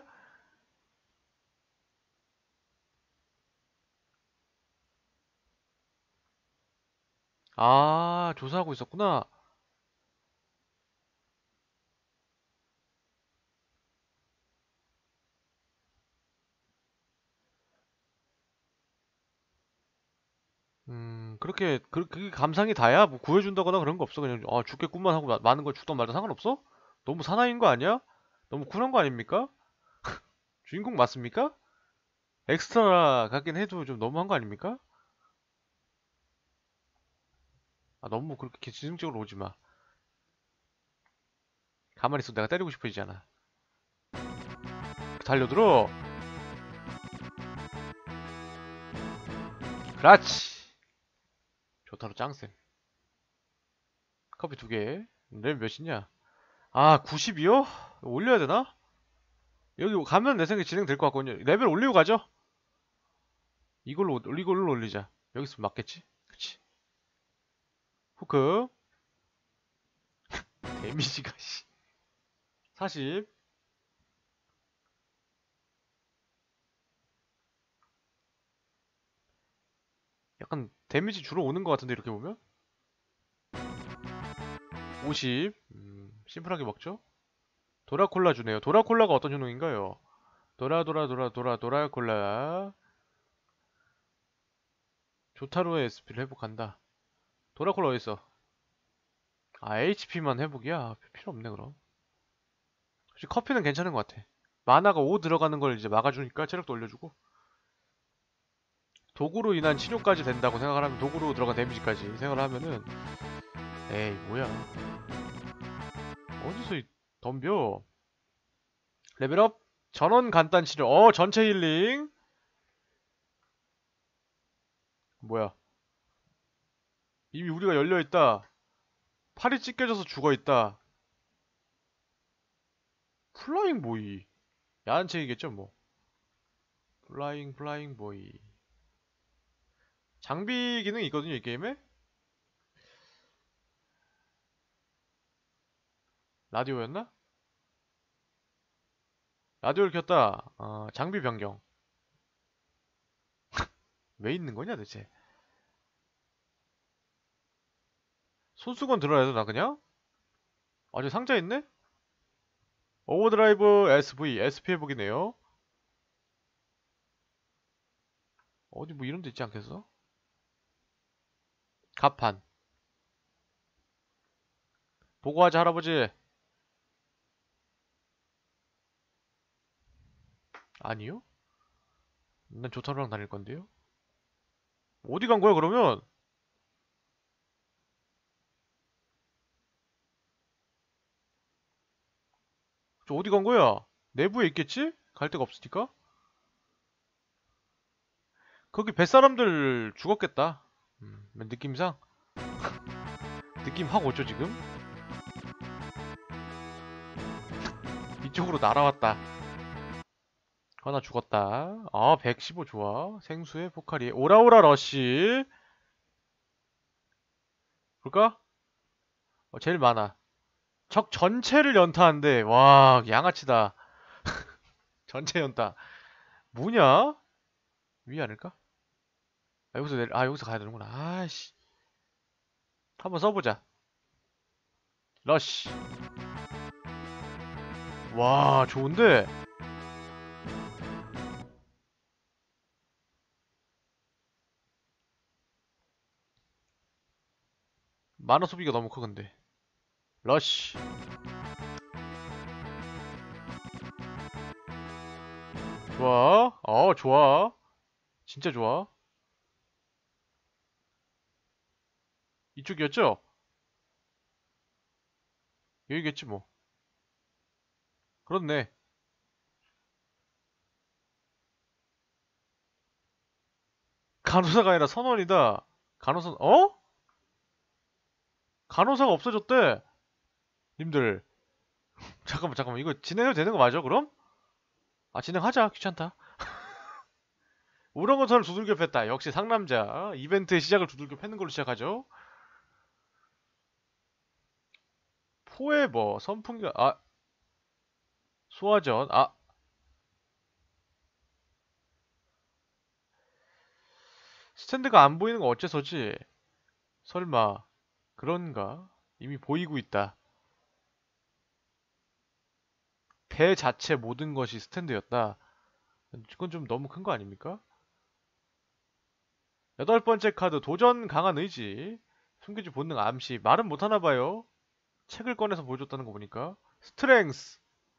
아, 조사하고 있었구나. 음, 그렇게, 그, 그게 감상이 다야? 뭐 구해준다거나 그런 거 없어. 그냥, 아, 죽겠구만 하고 마- 많은 걸 죽던 말든 상관없어? 너무 사나이인 거 아니야? 너무 쿨한 거 아닙니까? 주인공 맞습니까? 엑스트라 가긴 해도 좀 너무한 거 아닙니까? 아, 너무 그렇게 지능적으로 오지 마. 가만히 있어. 내가 때리고 싶어지잖아. 달려들어. 그렇지. 좋다로 짱쌤. 커피 두 개. 레벨 몇이냐? 아, 구십이요? 올려야 되나? 여기 가면 내 생각에 진행될 것 같거든요. 레벨 올리고 가죠? 이걸로, 이걸로 올리자. 여기 있으면 맞겠지? 그치. 후크. 데미지가, 씨. 사십. 약간 데미지 주로 오는 것 같은데, 이렇게 보면? 오십. 음, 심플하게 먹죠? 도라콜라 주네요. 도라콜라가 어떤 효능인가요? 도라, 도라, 도라, 도라, 도라콜라. 조타로의 에스피를 회복한다. 도라콜라 어딨어? 아, 에이치피만 회복이야? 필요 없네, 그럼. 혹시 커피는 괜찮은 것 같아. 마나가 오 들어가는 걸 이제 막아주니까 체력도 올려주고. 도구로 인한 치료까지 된다고 생각을 하면, 도구로 들어간 데미지까지 생각을 하면은, 에이, 뭐야. 어디서 이 덤벼? 레벨업. 전원 간단 치료. 어, 전체 힐링. 뭐야? 이미 우리가 열려있다. 팔이 찢겨져서 죽어있다. 플라잉 보이. 야한 책이겠죠, 뭐. 플라잉, 플라잉 보이. 장비 기능이 있거든요, 이 게임에? 라디오였나? 라디오를 켰다. 어, 장비 변경. 왜 있는 거냐, 대체? 손수건 들어야 돼, 나 그냥? 아직 상자 있네? 오버드라이브 에스브이, 에스피 회복이네요. 어디 뭐 이런 데 있지 않겠어? 갑판. 보고하자, 할아버지. 아니요? 난 조타로랑 다닐 건데요? 어디 간 거야, 그러면? 저 어디 간 거야? 내부에 있겠지? 갈 데가 없으니까? 거기 뱃사람들 죽었겠다. 음, 느낌상? 느낌 확 오죠, 지금? 이쪽으로 날아왔다. 하나 죽었다. 아, 백십오 좋아. 생수의 포카리. 오라오라 러쉬. 볼까? 어, 제일 많아. 적 전체를 연타한대. 와, 양아치다. 전체 연타. 뭐냐? 위 아닐까? 아, 여기서 내려, 아, 여기서 가야 되는구나. 아씨. 한번 써보자. 러쉬. 와, 좋은데? 만화 소비가 너무 커, 근데. 러쉬. 좋아. 어, 좋아. 진짜 좋아. 이쪽이었죠? 여기겠지, 뭐. 그렇네. 간호사가 아니라 선원이다. 간호사, 어? 간호사가 없어졌대. 님들. 잠깐만, 잠깐만. 이거 진행해도 되는 거 맞아, 그럼? 아, 진행하자. 귀찮다. 우렁건설을 두들겨 팼다. 역시 상남자. 이벤트의 시작을 두들겨 패는 걸로 시작하죠. 포에버, 선풍기, 아, 소화전, 아, 스탠드가 안 보이는 거 어째서지? 설마, 그런가? 이미 보이고 있다. 배 자체 모든 것이 스탠드였다. 이건 좀 너무 큰 거 아닙니까? 여덟 번째 카드, 도전 강한 의지. 숨기지 본능 암시. 말은 못하나 봐요. 책을 꺼내서 보여줬다는 거 보니까. 스트렝스.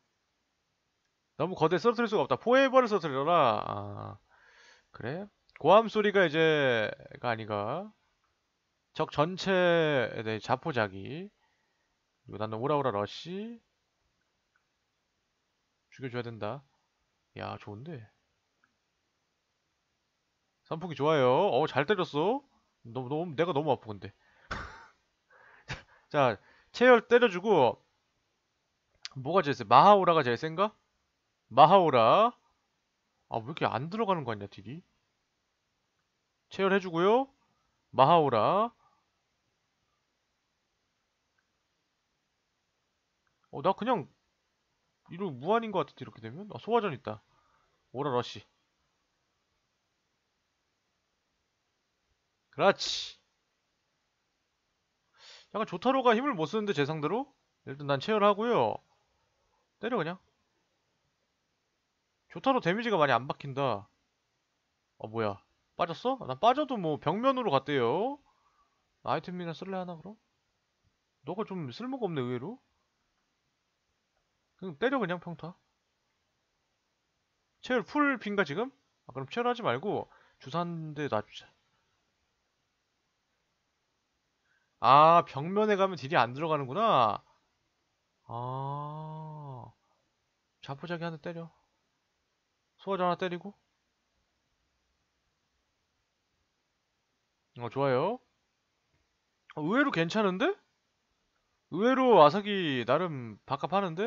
너무 거대 쓰러뜨릴 수가 없다. 포에버를 쓰러뜨려라. 아, 그래? 고함 소리가 이제가 아니가. 적 전체에 대해 자포자기. 그리고 나는 오라오라 러쉬. 죽여줘야 된다. 야, 좋은데. 선풍기 좋아요. 어, 잘 때렸어. 너무, 너무, 내가 너무 아프, 근데. 자, 체열 때려주고, 뭐가 제일 세? 마하오라가 제일 센가? 마하오라. 아, 왜 이렇게 안 들어가는 거 아니야, 딜이? 체열해주고요. 마하오라. 어, 나 그냥, 이거 무한인 것 같은데, 이렇게 되면? 아, 소화전 있다. 오라 러쉬. 그렇지. 약간 조타로가 힘을 못 쓰는데, 제 상대로? 일단 난 체열하고요. 때려, 그냥. 조타로 데미지가 많이 안 박힌다. 어, 뭐야. 빠졌어? 난 빠져도 뭐 벽면으로 갔대요. 아이템이나 쓸래 하나 그럼? 너가 좀 쓸모가 없네 의외로. 그냥 때려 그냥 평타. 체열 풀 핀가 지금? 아 그럼 체열하지 말고 주사 한 대 놔주자. 아 벽면에 가면 딜이 안 들어가는구나. 아, 자포자기 하나 때려. 소화제 하나 때리고. 어, 좋아요. 어, 의외로 괜찮은데? 의외로 아삭이 나름 밥값하는데?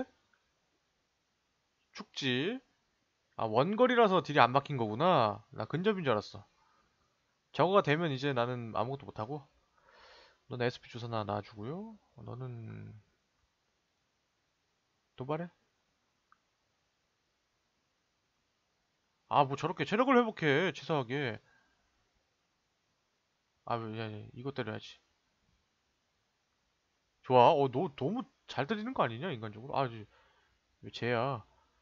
축지. 아, 원거리라서 딜이 안 박힌 거구나. 나 근접인 줄 알았어. 저거가 되면 이제 나는 아무것도 못하고. 너는 에스피 주사 하나 놔주고요. 어, 너는 도발해. 아, 뭐 저렇게 체력을 회복해. 치사하게. 아, 야, 야, 이거 때려야지. 좋아. 어, 너 너무 잘 때리는 거 아니냐, 인간적으로? 아, 이- 왜 쟤야?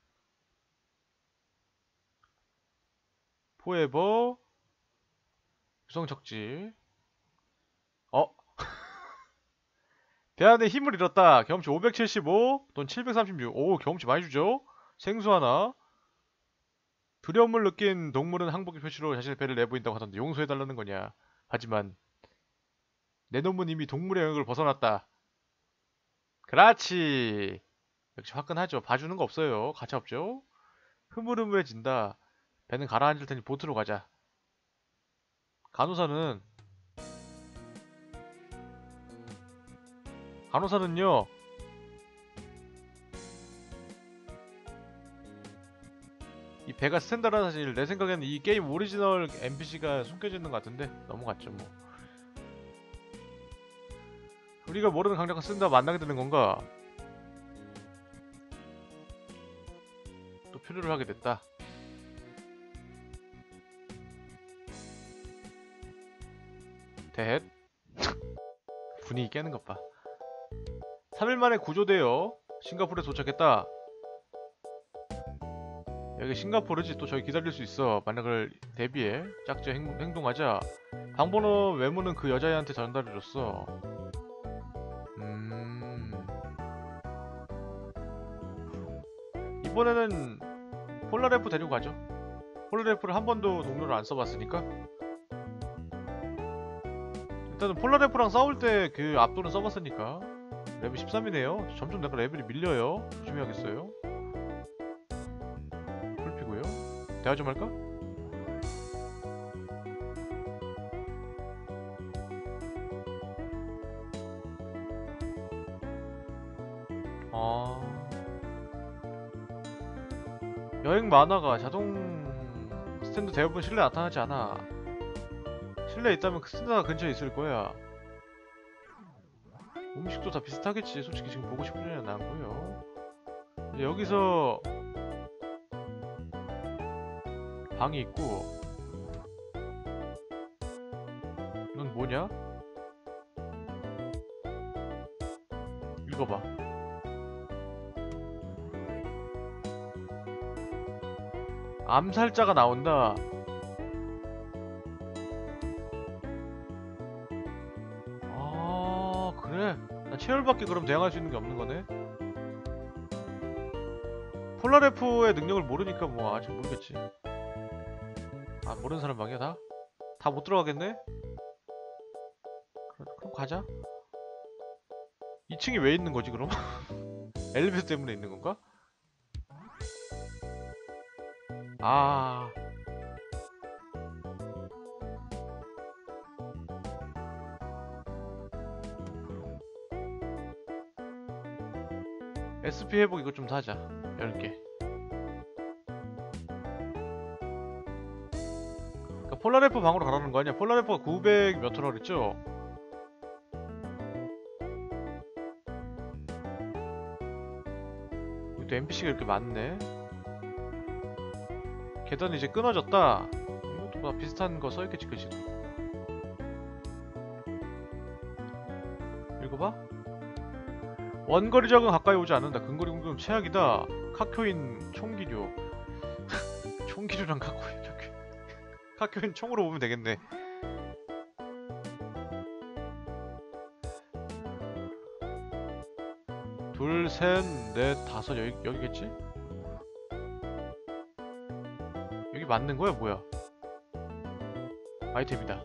포에버, 유성척지. 어, 대안의 힘을 잃었다. 경험치 오백칠십오, 돈 칠백삼십육. 오, 경험치 많이 주죠? 생수 하나. 두려움을 느낀 동물은 항복의 표시로 자신의 배를 내보인다고 하던데 용서해달라는 거냐. 하지만 내 놈은 이미 동물의 영역을 벗어났다. 그렇지. 역시 화끈하죠. 봐주는 거 없어요. 가차 없죠? 흐물흐물해진다. 배는 가라앉을 테니 보트로 가자. 간호사는 간호사는요. 이 배가 스탠다라 사실 내 생각에는 이 게임 오리지널 엔피씨가 숨겨져 있는 것 같은데 넘어갔죠 뭐. 우리가 모르는 강자가 쓴다 만나게 되는 건가? 또 표류를 하게 됐다. 대헷. 분위기 깨는 것 봐. 삼 일 만에 구조되어 싱가포르에 도착했다. 여기 싱가포르지. 또 저기 기다릴 수 있어. 만약을 대비해 짝지 행, 행동하자. 방번호 외모는 그 여자애한테 전달해줬어. 음... 이번에는 폴라레프 데리고 가죠. 폴라레프를 한 번도 동료를 안 써봤으니까. 일단은 폴라레프랑 싸울 때 그 압도는 써봤으니까. 레벨 십삼이네요. 점점 내가 레벨이 밀려요. 조심해야겠어요. 풀피고요. 대화 좀 할까? 아... 여행 만화가 자동 스탠드 대부분 실내 나타나지 않아. 실내에 있다면 그 스탠드가 근처에 있을 거야. 음식도 다 비슷하겠지. 솔직히 지금 보고 싶은 년이 안 보여. 이제 여기서 방이 있고. 넌 뭐냐? 읽어봐. 암살자가 나온다. 아, 그래? 나 체열밖에 그럼 대항할 수 있는 게 없는 거네? 폴라레프의 능력을 모르니까 뭐 아직 모르겠지. 아, 모르는 사람 방이야 다? 다 못 들어가겠네? 그럼, 그럼 가자. 이 층이 왜 있는 거지 그럼? 엘리베이터 때문에 있는 건가? 아... 에스피 회복 이거 좀 사자. 열 개. 그러니까 폴라레프 방으로 가라는 거 아니야? 폴라레프가 구백 몇 호라 그랬죠? 여기도 엔피씨가 이렇게 많네. 계단이 이제 끊어졌다. 이것도 뭐 비슷한 거 써있겠지 글씨도. 읽어봐. 원거리 적은 가까이 오지 않는다. 근거리 공격은 최악이다. 카쿄인 총기류. 총기류랑 카코인 카쿄. 카쿄인 총으로 보면 되겠네. 둘, 셋, 넷, 다섯. 여기, 여기겠지? 여기 맞는 거야 뭐야? 아이템이다.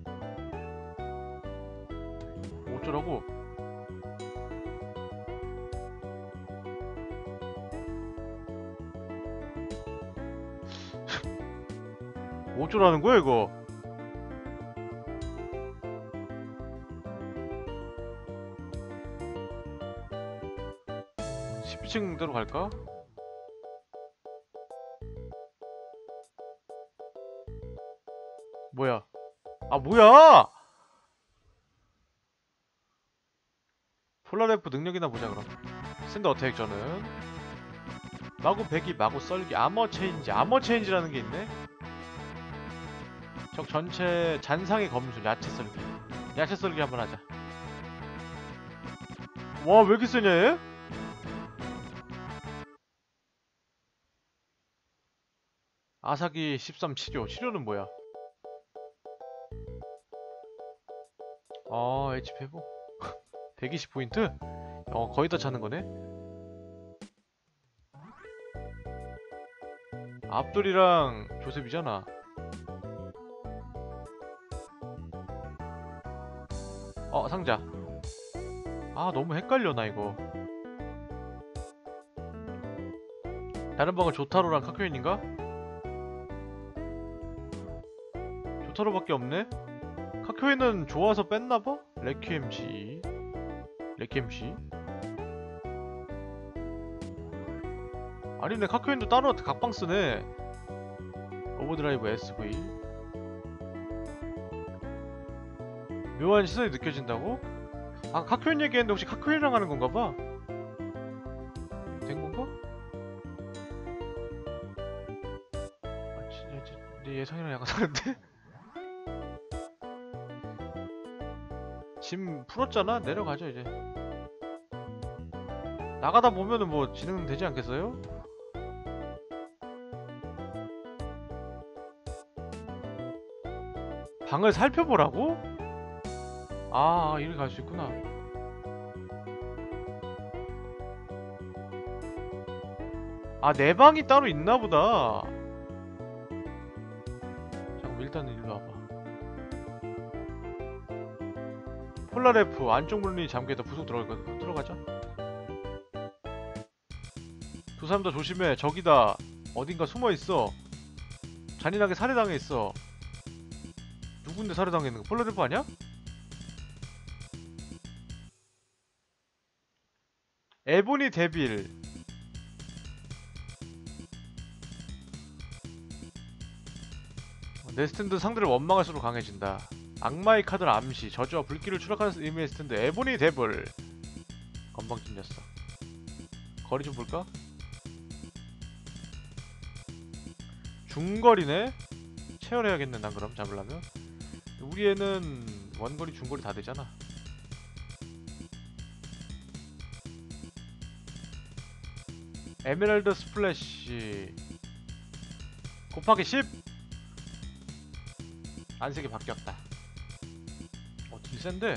어쩌라고? 어쩌라는 거야 이거? 십이 층대로 갈까? 뭐야? 아 뭐야? 폴라레프 능력이나 보자 그럼. 샌드 어택 저는 마구 배기 마구 썰기 아머 체인지 아머 체인지라는 게 있네? 적 전체 잔상의 검술 야채 썰기 야채 썰기 한번 하자. 와 왜 이렇게 세냐 얘? 아사기 십삼 치료 치료는 뭐야? 아 에이치피 회복 백이십 포인트? 어 거의 다 차는 거네? 압돌이랑 조셉이잖아. 어 상자. 아 너무 헷갈려 나 이거. 다른 방은 조타로랑 카큐엔인가? 조타로밖에 없네? 카큐엔은 좋아서 뺐나봐? 레퀴엠씨 레퀴엠씨 아니네 카큐엔도 따로 각방 쓰네. 오버드라이브 에스브이 묘한 시선이 느껴진다고? 아 카큐엔 얘기했는데 혹시 카큐엔이랑 하는 건가봐? 된 건가? 아 진짜, 진짜 내 예상이랑 약간 다른데? 짐 풀었잖아? 내려가죠 이제. 나가다 보면은 뭐 진행되지 않겠어요? 방을 살펴보라고? 아 이렇게 갈 수 있구나. 아 내 방이 따로 있나보다. 잠깐 일단은 일로 와봐. 폴라레프 안쪽 문이 잠겨있다. 부속 들어갈거든. 들어가자. 두 사람 다 조심해. 저기다 어딘가 숨어있어. 잔인하게 살해당해있어. 누군데 살해당했는가? 폴라레프 아니야? 에보니 데빌 내 스탠드 상대를 원망할수록 강해진다. 악마의 카드를 암시 저주와 불길을 추락하는 의미의 스탠드 에보니 데빌. 건방진 녀석. 거리 좀 볼까? 중거리네? 체열해야겠네 난 그럼 잡으려면. 우리 애는 원거리 중거리 다 되잖아. 에메랄드 스플래시 곱하기 십! 안색이 바뀌었다. 어 딜센데?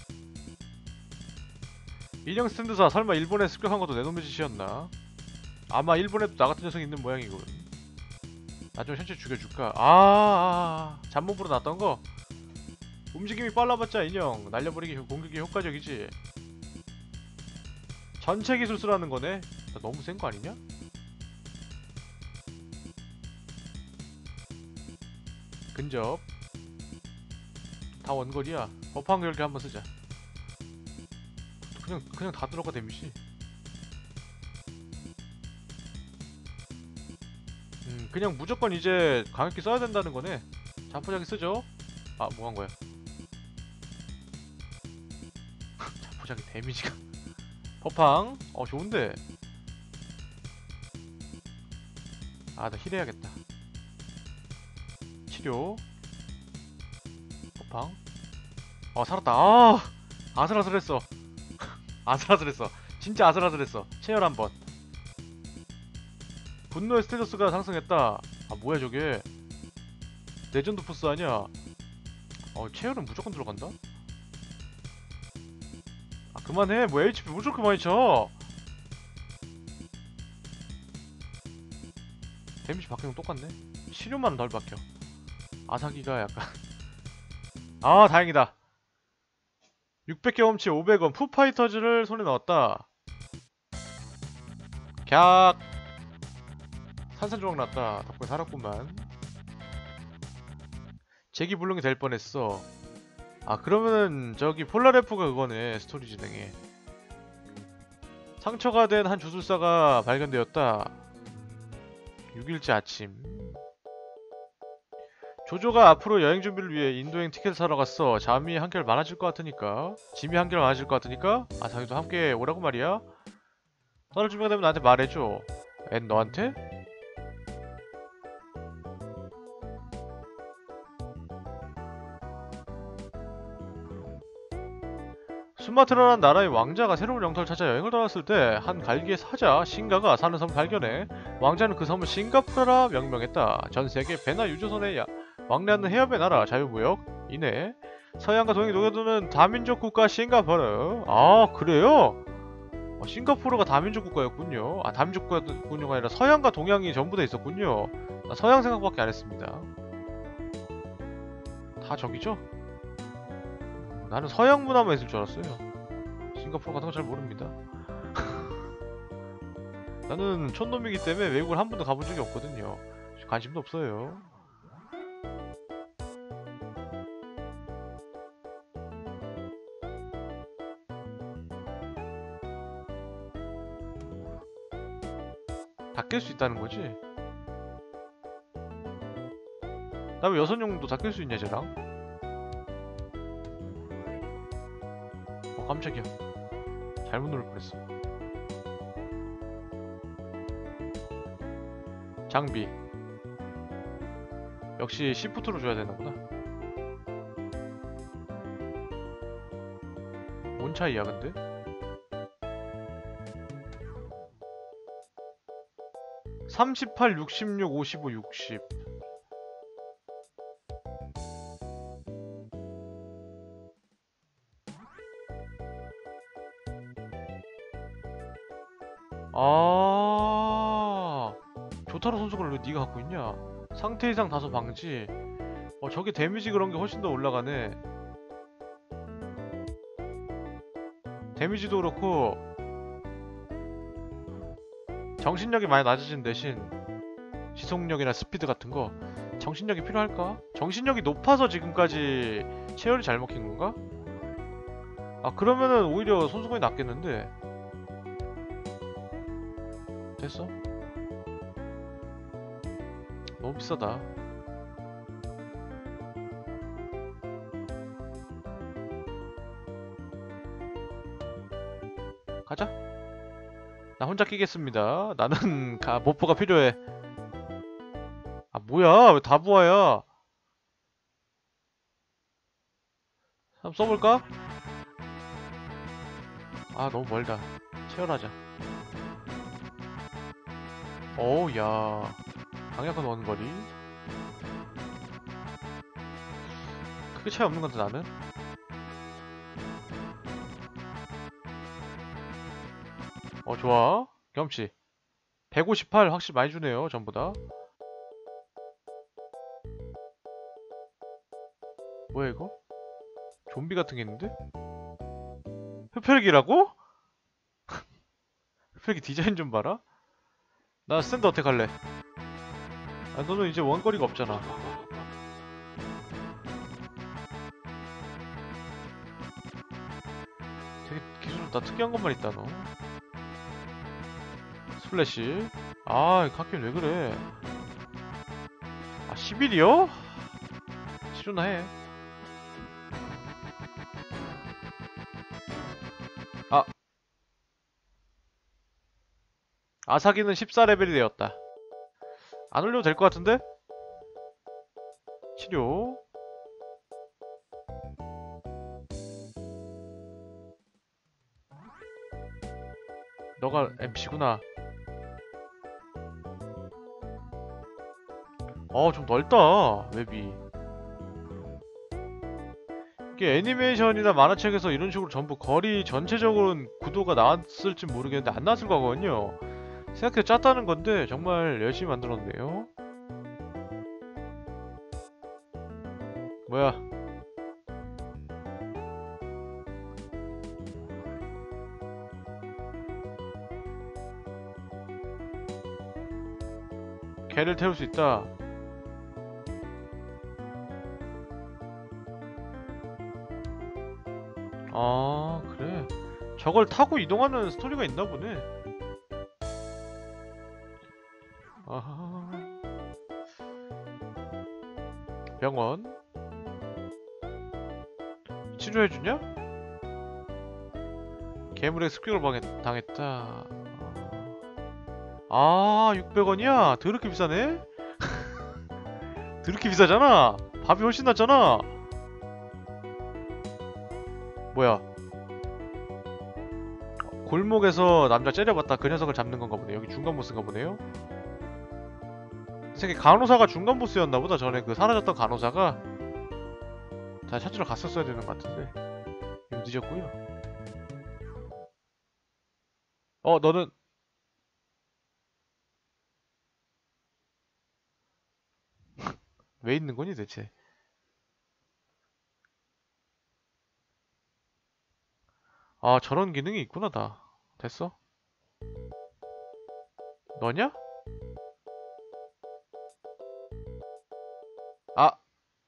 인형 스탠드사 설마 일본에 습격한 것도 내놈의 짓이었나? 아마 일본에도 나같은 녀석이 있는 모양이군. 나중에 현실 죽여줄까? 아, 아, 아 잡몹으로 났던 거? 움직임이 빨라봤자 인형 날려버리기 공격이 효과적이지. 전체 기술 쓰라는 거네? 나 너무 센 거 아니냐? 근접 다 원거리야. 법한 결계 한번 쓰자. 그냥 그냥 다 들어가 데미지. 음 그냥 무조건 이제 강력히 써야 된다는 거네. 자포자기 쓰죠. 아 뭐 한 거야? 자포자기 데미지가 법항 어 좋은데. 아 나 힐해야겠다. 치료 법항 어 살았다. 아 아슬아슬했어. 아슬아슬했어. 진짜 아슬아슬했어. 체열 한번. 분노의 스테저스가 상승했다. 아 뭐야 저게. 레전드 포스 아니야. 어 체열은 무조건 들어간다. 아 그만해. 뭐 에이치피 무조건 많이 쳐. 데미지 바뀌는 거 똑같네. 치료만 덜 바뀌어. 아사기가 약간 아 다행이다. 육백 경험치 오백 원 푸파이터즈를 손에 넣었다. 갸악 산산조각 났다. 덕분에 살았구만. 재기불능이 될 뻔했어. 아 그러면은 저기 폴라레프가 그거네. 스토리 진행에 상처가 된 한 주술사가 발견되었다. 육 일째 아침 조조가 앞으로 여행 준비를 위해 인도행 티켓을 사러 갔어. 잠이 한결 많아질 것 같으니까 짐이 한결 많아질 것 같으니까 아 자기도 함께 오라고 말이야. 떠날 준비가 되면 나한테 말해줘. 앤 너한테? 수마트라란 나라의 왕자가 새로운 영토를 찾아 여행을 떠났을 때 한 갈기의 사자 싱가가 사는 섬을 발견해 왕자는 그 섬을 싱가포르라 명명했다. 전 세계 배나 유조선에 야, 왕래하는 해협의 나라 자유무역 이내 서양과 동양이 녹여드는 다민족 국가 싱가포르. 아 그래요? 어, 싱가포르가 다민족 국가였군요. 아 다민족 국가군요가 아니라 서양과 동양이 전부 다 있었군요. 나 서양 생각밖에 안 했습니다. 다 저기죠? 나는 서양 문화만 있을 줄 알았어요. 싱가포르 같은 거 잘 모릅니다. 나는 촌놈이기 때문에 외국을 한 번도 가본 적이 없거든요. 관심도 없어요. 다 깰 수 있다는 거지? 나 왜 여선용도 다 깰 수 있냐 쟤랑? 어 깜짝이야. 잘못 누를 뻔했어. 장비 역시 시프트로 줘야 되나보다. 뭔 차이야 근데? 삼십팔, 육십육, 오십오, 육십. 아 조타로 선수가 왜 네가 갖고 있냐? 상태 이상 다소 방지. 어 저게 데미지 그런 게 훨씬 더 올라가네. 데미지도 그렇고 정신력이 많이 낮아진 대신 지속력이나 스피드 같은 거. 정신력이 필요할까? 정신력이 높아서 지금까지 체열이 잘 먹힌 건가? 아 그러면은 오히려 손수건이 낫겠는데. 됐어? 너무 비싸다. 가자. 나 혼자 끼겠습니다. 나는 가, 모포가 필요해. 아 뭐야 왜 다 부하야. 한번 써볼까? 아 너무 멀다. 체열하자. 어우 야 강력한 원거리. 크게 차이 없는 건데 나는? 어 좋아. 경험치 백오십팔 확실히 많이 주네요 전부다. 뭐야 이거? 좀비 같은 게 있는데? 흡혈기라고? 흡혈기 디자인 좀 봐라. 나 스탠드 어택 할래. 아 너는 이제 원거리가 없잖아. 되게 기술 다 특이한 것만 있다 너. 스플래시. 아 카키는 왜 그래. 아 십일이요? 싫으나 해. 아 아사기는 십사 레벨이 되었다. 안 올려도 될 것 같은데? 치료. 너가 엠피구나. 어 좀 넓다 웹이. 이게 애니메이션이나 만화책에서 이런 식으로 전부 거리 전체적으로는 구도가 나왔을지 모르겠는데 안 나왔을 거거든요. 생각해 짰다는 건데 정말 열심히 만들었네요. 뭐야? 개를 태울 수 있다. 아, 그래. 저걸 타고 이동하는 스토리가 있나 보네. 아하. 병원. 치료해주냐? 괴물의 습격을 방해- 당했다. 아, 육백 원이야? 더럽게 비싸네? 더럽게 비싸잖아? 밥이 훨씬 낫잖아? 뭐야? 골목에서 남자 째려봤다. 그 녀석을 잡는 건가 보네. 여기 중간 보스인가 보네요? 이 새끼 간호사가 중간 보스였나 보다. 전에 그 사라졌던 간호사가 다 찾으러 갔었어야 되는 것 같은데. 이거 늦었고요. 어, 너는 왜 있는 거니 대체? 아, 저런 기능이 있구나. 다 됐어? 너냐? 아,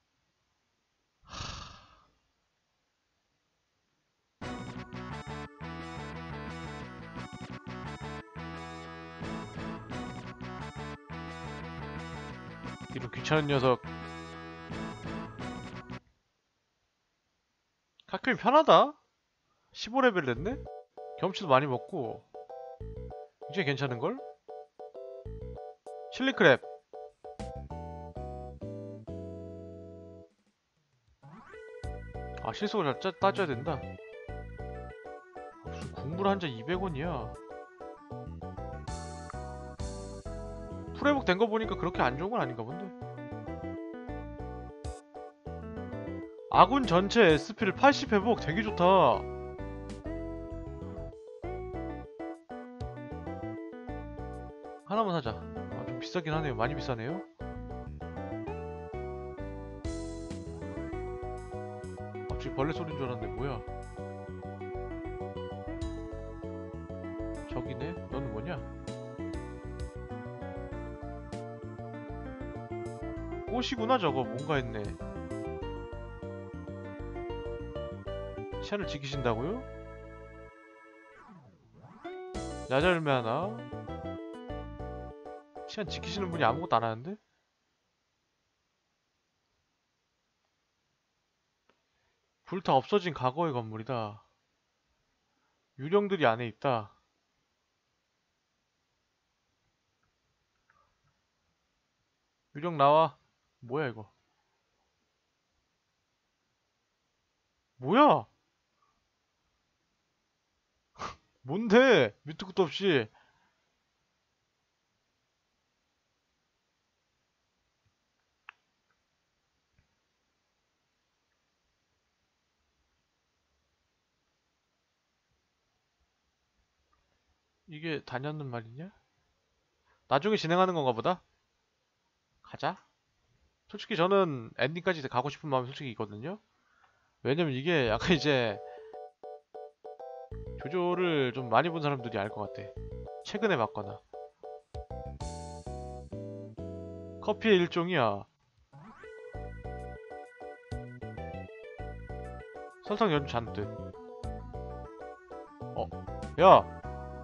이런 귀찮은 녀석. 카큐인 편하다. 십오 레벨 됐네? 경험치도 많이 먹고 굉장히 괜찮은걸? 칠리크랩. 아, 실속을 잘 짜, 따져야 된다. 아, 무슨 국물 한 잔 이백 원이야. 풀회복 된 거 보니까 그렇게 안 좋은 건 아닌가 본데. 아군 전체 에스피를 팔십 회복 되게 좋다. 하나만 사자. 아, 좀 비싸긴 하네요. 많이 비싸네요. 갑자기 벌레 소리인 줄 알았는데 뭐야? 저기네? 너는 뭐냐? 꽃이구나 저거. 뭔가 했네. 시야를 지키신다고요? 야자열매 하나. 시간 지키시는 분이 아무것도 안 하는데? 불타 없어진 과거의 건물이다. 유령들이 안에 있다. 유령 나와. 뭐야 이거? 뭐야? 뭔데? 밑도 끝도 없이. 이게 다녔는 말이냐? 나중에 진행하는 건가 보다? 가자. 솔직히 저는 엔딩까지 가고 싶은 마음이 솔직히 있거든요? 왜냐면 이게 약간 이제 조조를 좀 많이 본 사람들이 알 것 같아. 최근에 봤거나. 커피의 일종이야. 설탕 연주 잔뜩. 어, 야!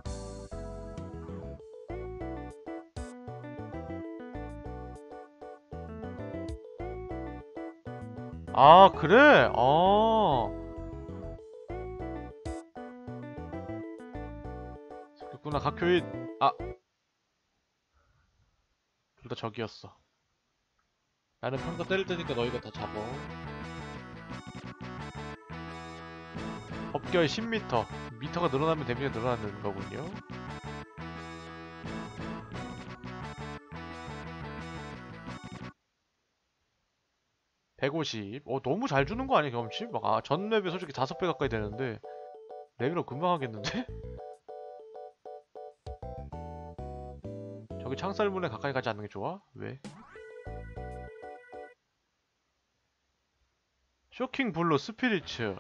아, 그래? 아. 그렇구나, 각효인. 아. 둘 다 적이었어. 나는 평타 때릴 테니까 너희가 다 잡어. 법결 십 미터. 미터가 늘어나면 데미지가 늘어나는 거군요. 백오십. 어, 너무 잘 주는 거 아니야, 경험치? 막, 아, 전 맵에 솔직히 다섯 배 가까이 되는데. 레벨업 금방 하겠는데? 저기 창살문에 가까이 가지 않는 게 좋아? 왜? 쇼킹 블루 스피리츠.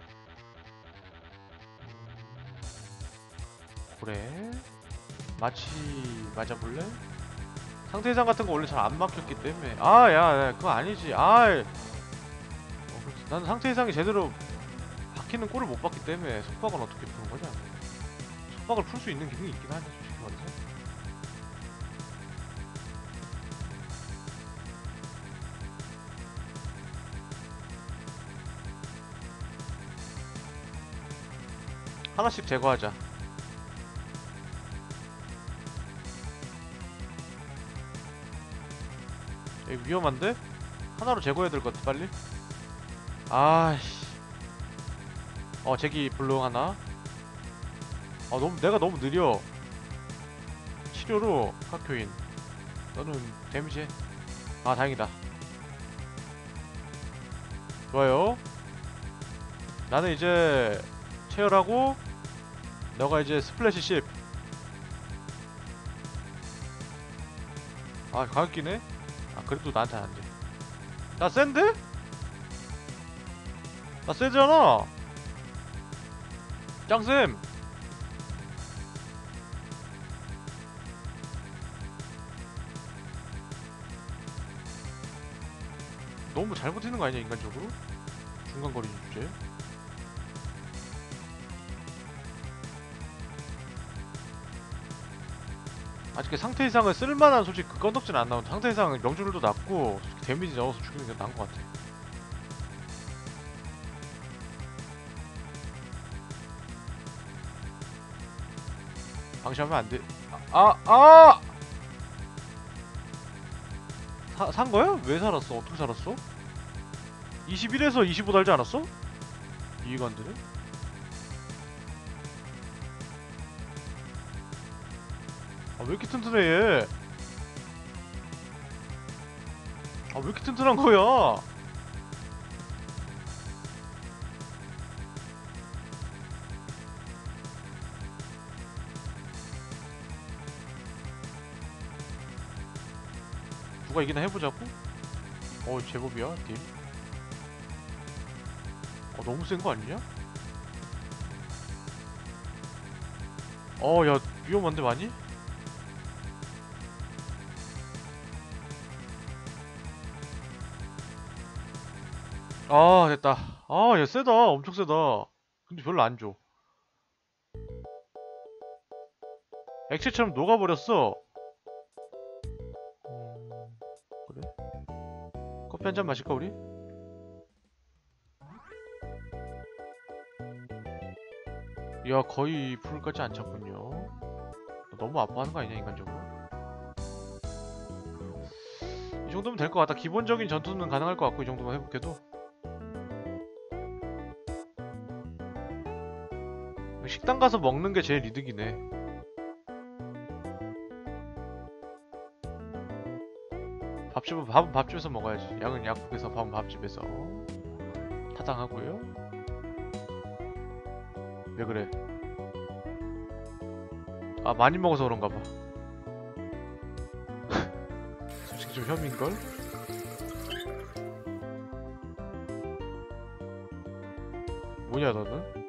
그래? 마치 맞아볼래? 상태 이상 같은 거 원래 잘 안 막혔기 때문에. 아, 야, 야, 그거 아니지. 아, 어, 그렇지. 난 상태 이상이 제대로 박히는 꼴을 못 봤기 때문에 속박은 어떻게 푸는 거냐? 속박을 풀 수 있는 기능이 있긴 하네, 솔직히 말해서. 하나씩 제거하자. 여기 위험한데? 하나로 제거해야 될 것 같아, 빨리. 아이씨. 어, 제기 블록 하나. 아, 너무, 내가 너무 느려. 치료로 학교인. 너는 데미지. 아, 다행이다. 좋아요. 나는 이제 체열하고, 너가 이제 스플래시 십. 아, 가격기네? 아, 그래도 나한테 안 돼. 나 센데? 나 세잖아! 짱쌤! 너무 잘 버티는 거 아니야, 인간적으로? 중간거리 주제. 아직 상태 이상을 쓸만한 솔직히 그 건덕지는 안 나오는데 상태 이상은 명중률도 낮고 솔직히 데미지 넣어서 죽이는 게 나은 것 같아. 방심하면 안 돼. 아! 아! 아! 사, 산 거야? 왜 살았어? 어떻게 살았어? 이십일에서 이십오 달지 않았어? 이해가 안 되네? 아, 왜 이렇게 튼튼해, 얘? 아, 왜 이렇게 튼튼한 거야? 누가 이기나 해보자고? 어, 제법이야, 딜. 어, 너무 센 거 아니냐? 어, 야, 위험한데, 많이? 아, 됐다. 아, 얘 세다. 엄청 세다. 근데 별로 안 줘. 액체처럼 녹아버렸어. 음, 그래? 커피 한 잔 마실까, 우리? 야, 거의 풀까지 안 찼군요. 너무 아파하는 거 아니냐, 인간적으로? 이 정도면 될 것 같다. 기본적인 전투는 가능할 것 같고, 이 정도만 회복해도. 식당 가서 먹는 게 제일 이득이네. 밥집은, 밥은 밥집에서 먹어야지. 양은 약국에서, 밥은 밥집에서. 타당하고요. 왜 그래? 아, 많이 먹어서 그런가 봐. 솔직히 좀 혐의인걸? 뭐냐, 너는?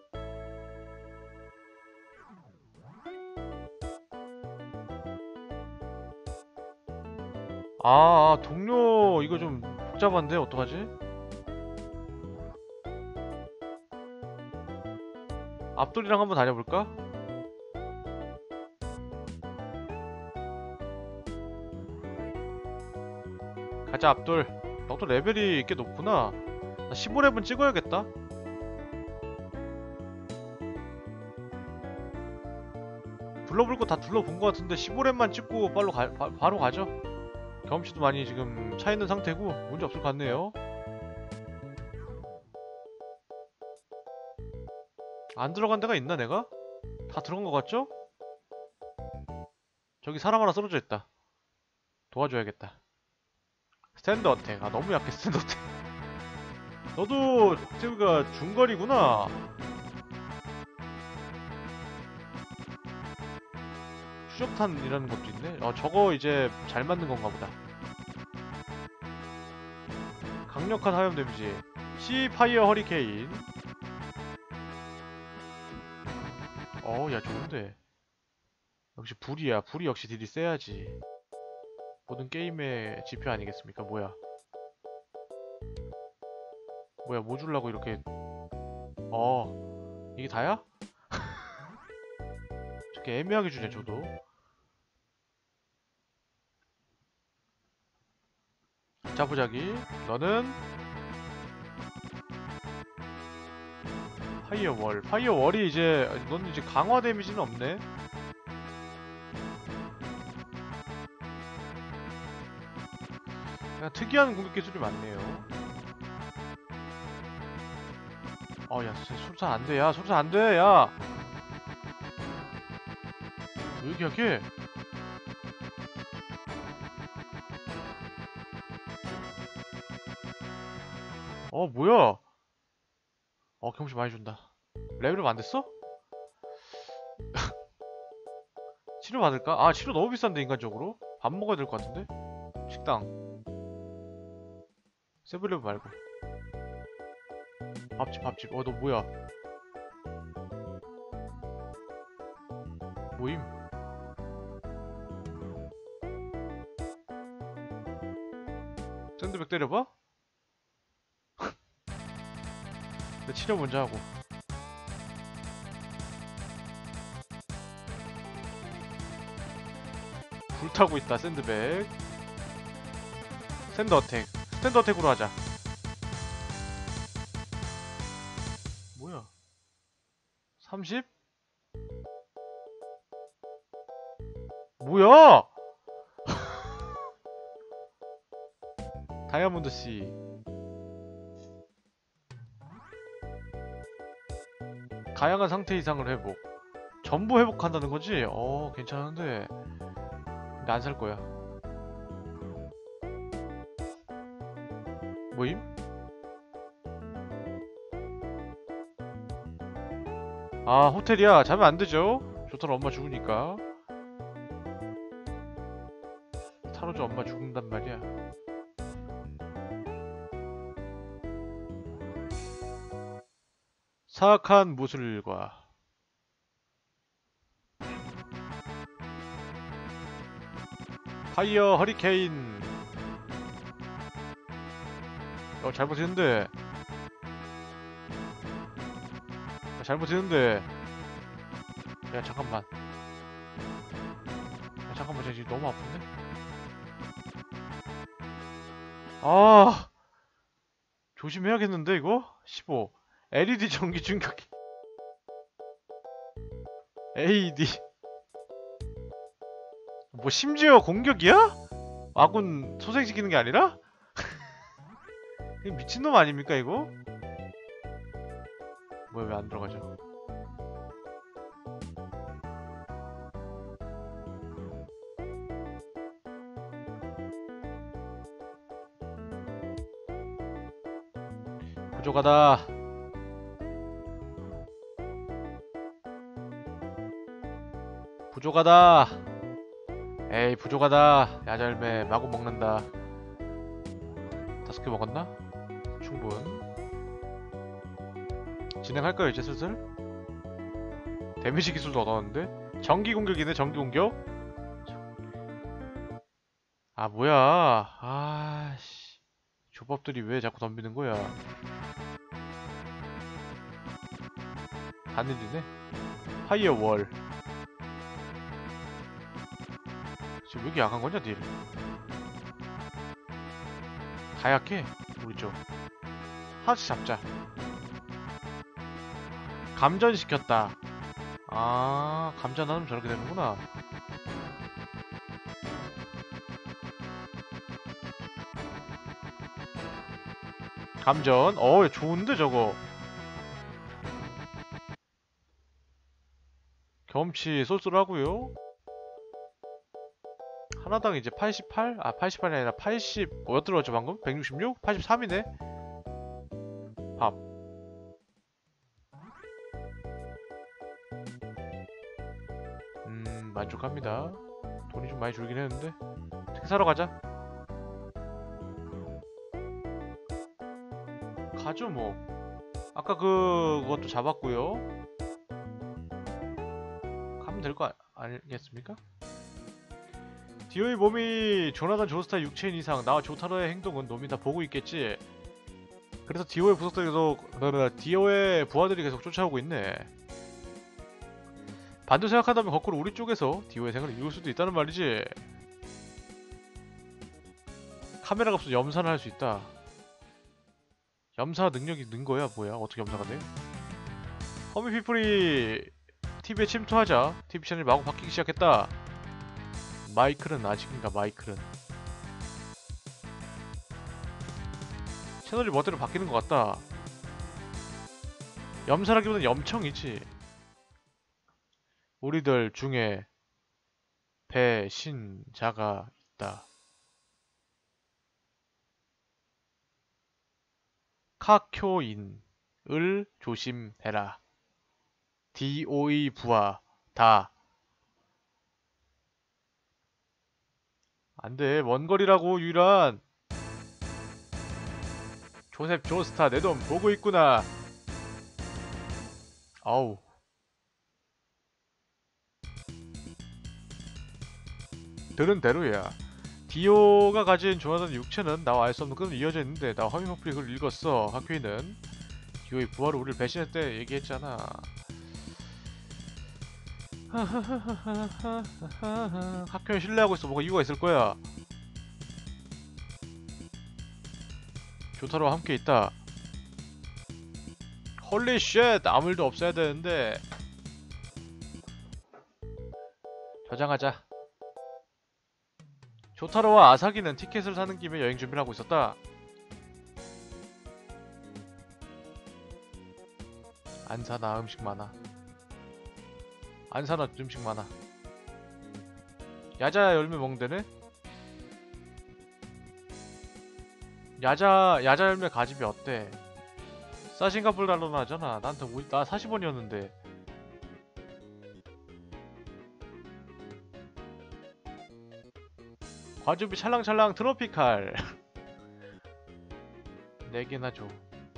아, 아, 동료 이거 좀 복잡한데? 어떡하지? 앞돌이랑 한번 다녀볼까? 가자, 앞돌. 너도 레벨이 꽤 높구나. 나 십오 렙은 찍어야겠다. 둘러볼 거 다 둘러본 거 같은데 십오 렙만 찍고 바로, 가, 바, 바로 가죠. 경험치도 많이 지금 차 있는 상태고 문제 없을 것 같네요. 안 들어간 데가 있나 내가? 다 들어간 거 같죠? 저기 사람 하나 쓰러져 있다. 도와줘야겠다. 스탠드 어택. 아, 너무 약해, 스탠드 어택. 너도 저기가 중거리구나. 추적탄이라는 것도 있네. 어, 저거 이제 잘 맞는 건가 보다. 강력한 화염 데미지. 시 파이어 허리케인. 어우, 야, 좋은데. 역시 불이야. 불이 역시 딜이 세야지. 모든 게임의 지표 아니겠습니까? 뭐야? 뭐야, 뭐 줄라고 이렇게 어 이게 다야? 저렇게 애매하게 주네 저도. 자부자기 너는 파이어월. 파이어월이 이제 너는 이제 강화 데미지는 없네. 그냥 특이한 공격 기술이 많네요. 어, 야, 소르사 안 돼, 야, 소르사 안 돼, 야! 왜 이렇게 약해? 어, 뭐야? 어, 경험치 많이 준다. 레벨업 안 됐어? 치료 받을까? 아, 치료 너무 비싼데, 인간적으로? 밥 먹어야 될 것 같은데? 식당. 세븐레브 말고. 밥집, 밥집. 어, 너 뭐야? 모임? 샌드백 때려봐? 내 치료 먼저 하고. 불타고 있다, 샌드백. 샌드 어택. 스탠드 어택으로 하자. 뭐야? 삼십? 뭐야? 다이아몬드 씨. 다양한 상태 이상을 회복. 전부 회복한다는 거지? 어, 괜찮은데. 근데 안 살 거야. 뭐임? 아, 호텔이야. 자면 안 되죠? 좋더라, 엄마 죽으니까. 타로즈 엄마 죽는단 말이야. 사악한 무술과 파이어 허리케인. 어, 잘못했는데. 어, 잘못했는데. 야, 잠깐만. 야, 잠깐만, 쟤 지금 너무 아픈데? 아, 조심해야겠는데, 이거? 십오. 엘이디 전기 충격기. 에이디. 뭐, 심지어 공격이야? 아군 소생시키는 게 아니라? 이거 미친놈 아닙니까, 이거? 뭐야, 왜 안 들어가죠? 부족하다. 부족하다. 에이, 부족하다. 야절매 마구 먹는다. 다섯 개 먹었나? 충분. 진행할까요, 이제 슬슬? 데미지 기술도 얻었는데? 전기 공격이네, 전기 공격? 아, 뭐야. 아씨. 조법들이 왜 자꾸 덤비는 거야. 단일이네? 파이어 월. 지금 왜 이렇게 약한 거냐, 딜? 다 약해, 우리 쪽. 하나씩 잡자. 감전시켰다. 아, 감전하면 저렇게 되는구나. 감전. 어, 좋은데, 저거. 경험치 쏠쏠하고요. 하나당 이제 팔십팔? 아, 팔십팔이 아니라 팔십. 몇 들어갔죠, 방금? 백육십육? 팔십삼이네? 밥. 음, 만족합니다. 돈이 좀 많이 줄긴 했는데. 특히 사러 가자. 가죠, 뭐. 아까 그, 그것도 잡았고요. 가면 될 거 아니겠습니까? 디오의 몸이 조나단 조스타 육체인 이상 나와 조타로의 행동은 놈이 다 보고 있겠지. 그래서 디오의 부속들이 계속 디오의 부하들이 계속 쫓아오고 있네. 반대로 생각한다면 거꾸로 우리 쪽에서 디오의 생각을 이룰 수도 있다는 말이지. 카메라가 없어 염산을 할 수 있다. 염사 능력이 는 거야 뭐야? 어떻게 염사가 돼? 허미피플이 티비에 침투하자 티비 채널이 마구 바뀌기 시작했다. 마이클은 아직인가 마이클은 채널이 멋대로 바뀌는 것 같다. 염사라기보다는 염청이지. 우리들 중에 배신자가 있다. 카쿄인을 조심해라. 디오의 부하 다. 안돼 원거리라고 유일한. 조셉 조스타 내 돈 보고 있구나. 아우 들은 대로야. 디오가 가진 조나단 육체는 나와 알 수 없는 끈으로 이어져 있는데 나 허밍퍼플이 그걸 읽었어. 학교에는 디오의 부하로 우리를 배신할 때 얘기했잖아. 학교에 신뢰하고 있어. 뭐가 이유가 있을 거야. 조타로와 함께 있다. 홀리 쉣! 아무 일도 없어야 되는데. 저장하자. 조타로와 아사기는 티켓을 사는 김에 여행 준비를 하고 있었다. 안 사나 음식 많아. 안 사나 음식 많아. 야자 열매 먹는데네? 야자 야자 열매 가집이 어때? 싸싱가폴 달러나 하잖아. 나한테 오, 나 사십 원이었는데. 과즙이 찰랑찰랑 트로피칼. 네 개나 줘.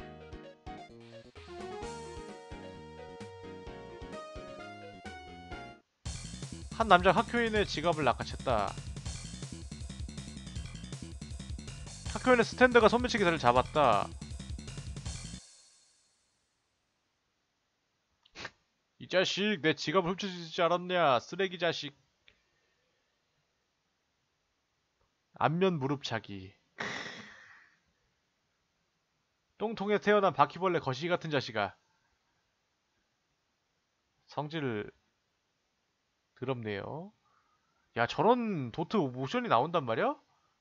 한 남자 학교인의 지갑을 낚아챘다. 학교인의 스탠드가 소매치 기사를 잡았다. 이 자식 내 지갑을 훔쳐주지 않았냐 쓰레기 자식. 안면 무릎차기. 똥통에 태어난 바퀴벌레 거시기 같은 자식아. 성질 더럽네요. 야 저런 도트 모션이 나온단 말이야?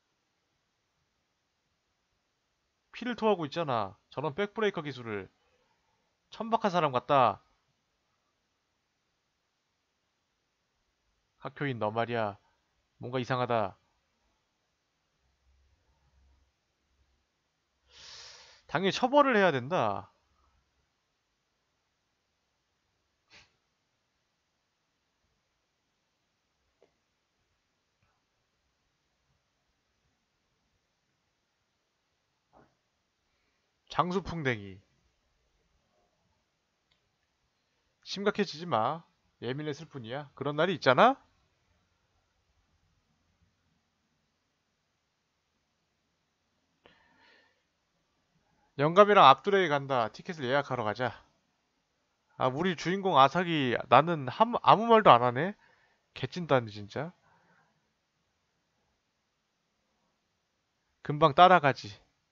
피를 토하고 있잖아. 저런 백브레이커 기술을. 천박한 사람 같다. 학교인 너 말이야. 뭔가 이상하다. 당연히 처벌을 해야 된다. 장수풍뎅이. 심각해지지 마. 예민했을 뿐이야. 그런 날이 있잖아? 영감이랑 앞두레이 간다. 티켓을 예약하러 가자. 아, 우리 주인공 아삭이 나는 한, 아무 말도 안 하네? 개찐다니 진짜. 금방 따라가지.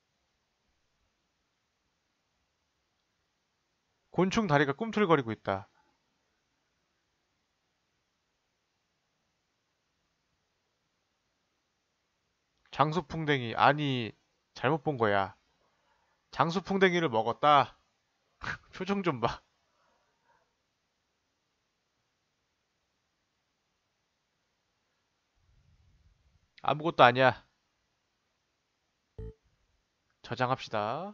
곤충 다리가 꿈틀거리고 있다. 장수풍뎅이. 아니, 잘못 본 거야. 장수풍뎅이를 먹었다. 표정 좀 봐. 아무것도 아니야. 저장합시다.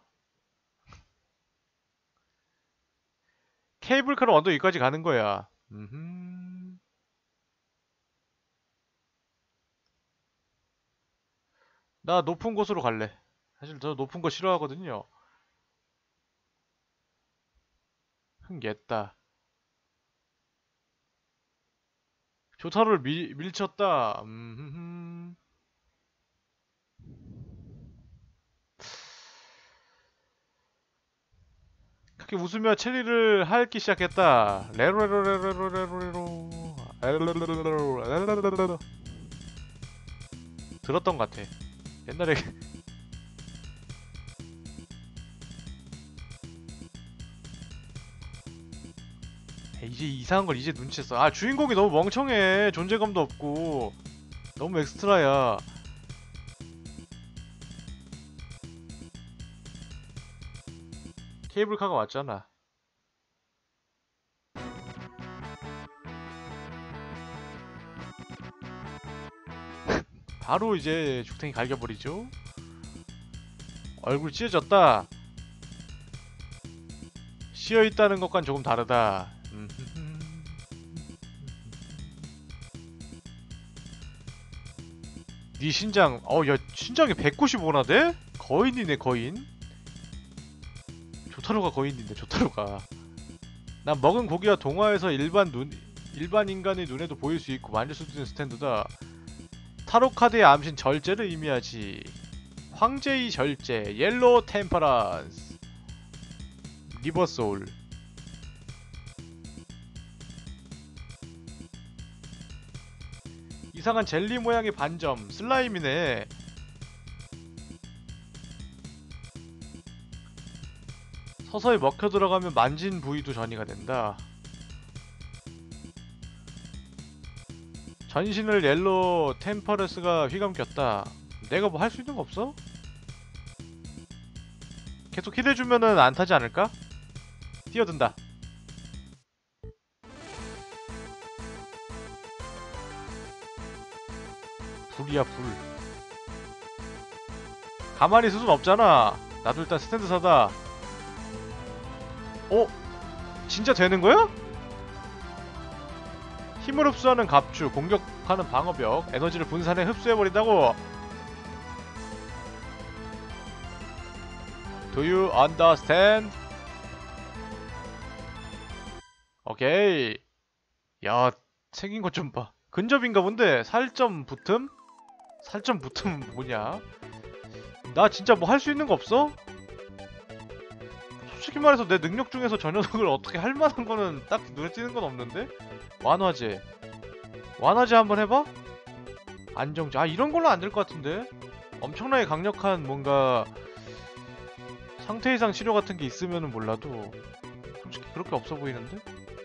케이블카로 언덕 위까지 가는 거야. 음흠. 나 높은 곳으로 갈래. 사실 저 높은 거 싫어하거든요. 흥겠다. 조타로를 밀, 밀쳤다. 음, 이렇게 웃으며 체리를 핥기 시작했다. 레로레로레로레로레로. 레로레로레로레로레로. 들었던 것 같아. 옛날에 이제 이상한 걸 이제 눈치챘어. 아, 주인공이 너무 멍청해. 존재감도 없고 너무 엑스트라야. 케이블카가 왔잖아. 바로 이제 죽탱이 갈겨버리죠. 얼굴 찢어졌다. 쉬어있다는 것과는 조금 다르다. 네 신장, 어, 야, 신장이 백구십오나 돼? 거인이네, 거인. 조타로가 거인인데, 조타로가. 난 먹은 고기와 동화에서 일반 눈, 일반 인간의 눈에도 보일 수 있고 만질 수 있는 스탠드다. 타로 카드의 암신 절제를 의미하지. 황제의 절제, 옐로우 템퍼런스, 리버 소울. 이상한 젤리 모양의 반점, 슬라임이네. 서서히 먹혀 들어가면 만진 부위도 전이가 된다. 전신을 옐로우 템퍼런스가 휘감겼다. 내가 뭐 할 수 있는 거 없어? 계속 힐해주면은 안 타지 않을까? 뛰어든다. 불이야, 불. 가만히 있을 순 없잖아. 나도 일단 스탠드 사다. 어? 진짜 되는 거야? 힘을 흡수하는 갑주, 공격하는 방어벽, 에너지를 분산해 흡수해버린다고. Do you understand? 오케이. 야, 생긴 것 좀 봐. 근접인가 본데? 살점 붙음? 살점 붙음 뭐냐? 나 진짜 뭐 할 수 있는 거 없어? 솔직히 말해서 내 능력 중에서 저 녀석을 어떻게 할 만한 거는 딱 눈에 띄는 건 없는데? 완화제. 완화제 한번 해봐? 안정제. 아, 이런 걸로 안 될 것 같은데? 엄청나게 강력한 뭔가 상태 이상 치료 같은 게 있으면은 몰라도 솔직히 그렇게 없어 보이는데?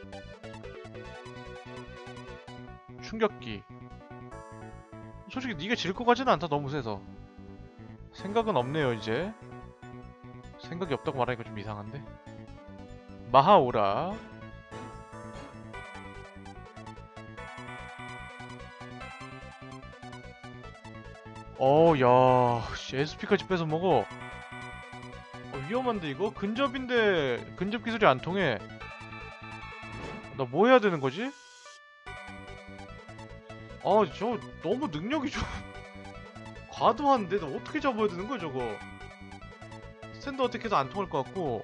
충격기. 솔직히 니가 질 것 같지는 않다. 너무 세서. 생각은 없네요. 이제 생각이 없다고 말하니까 좀 이상한데. 마하오라. 어야 에스피까지 뺏어 먹어. 어, 위험한데 이거? 근접인데 근접 기술이 안 통해. 나 뭐 해야 되는 거지? 아, 저 너무 능력이 좀 과도한데? 나 어떻게 잡아야 되는 거야 저거? 스탠드 어떻게 해도 안 통할 것 같고.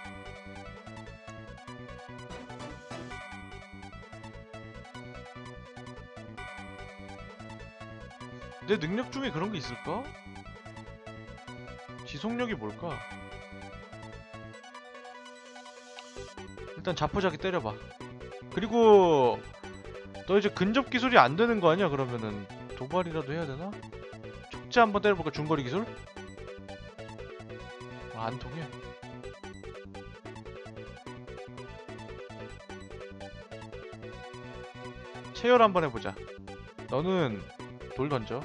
내 능력 중에 그런 게 있을까? 지속력이 뭘까? 일단 자포자기 때려봐. 그리고 너 이제 근접 기술이 안 되는 거 아니야? 그러면은 도발이라도 해야 되나? 촉지 한번 때려볼까? 중거리 기술? 아, 안 통해. 체열 한번 해보자. 너는 돌 던져.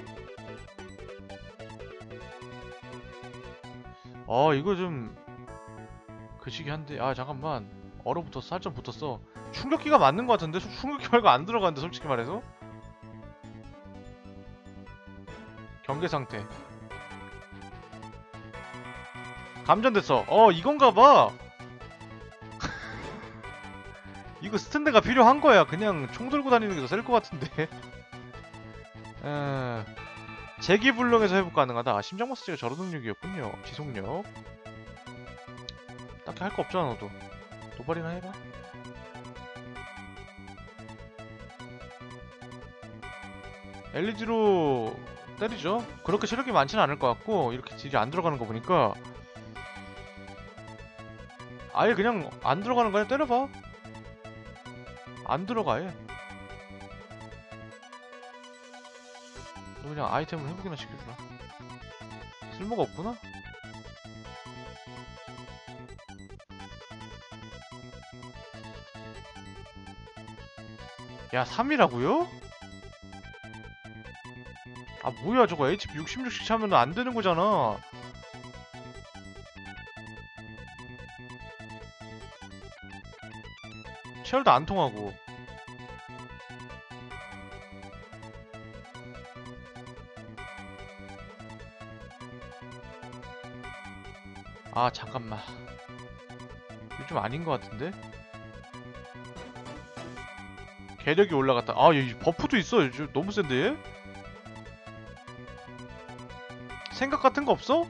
어, 이거 좀 그시기 한데. 아, 잠깐만. 얼어붙었어. 살짝 붙었어. 충격기가 맞는 것 같은데? 충격기 말고 안 들어가는데, 솔직히 말해서? 경계 상태. 감전됐어. 어, 이건가봐. 이거 스탠드가 필요한 거야. 그냥 총 들고 다니는 게 더 셀 것 같은데. 에... 제기불능에서 회복 가능하다. 아, 심장 마사지가 저런 능력이었군요. 지속력. 딱히 할 거 없잖아, 너도. 도발이나 해봐. 엘이디로 때리죠. 그렇게 체력이 많지는 않을 것 같고, 이렇게 딜이 안 들어가는 거 보니까 아예 그냥 안 들어가는 거야. 때려봐. 안 들어가 얘. 너 그냥 아이템을 회복이나 시켜주라. 쓸모가 없구나? 야, 삼이라고요? 아 뭐야 저거 에이치피 육십육씩 차면 안 되는 거잖아. 체열도 안 통하고. 아 잠깐만. 이거 좀 아닌 것 같은데? 계력이 올라갔다. 아, 얘 버프도 있어. 얘 너무 센데 얘? 생각 같은 거 없어?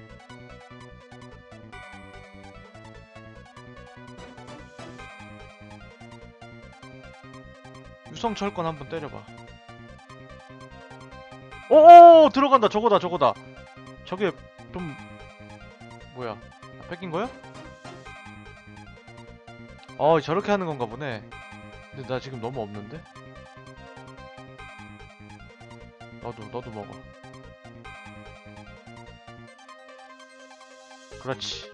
유성철권 한번 때려봐. 어어 들어간다. 저거다 저거다. 저게 좀 뭐야? 아, 뺏긴 거야? 어 저렇게 하는 건가 보네. 근데 나 지금 너무 없는데? 너도 너도 먹어. 그렇지.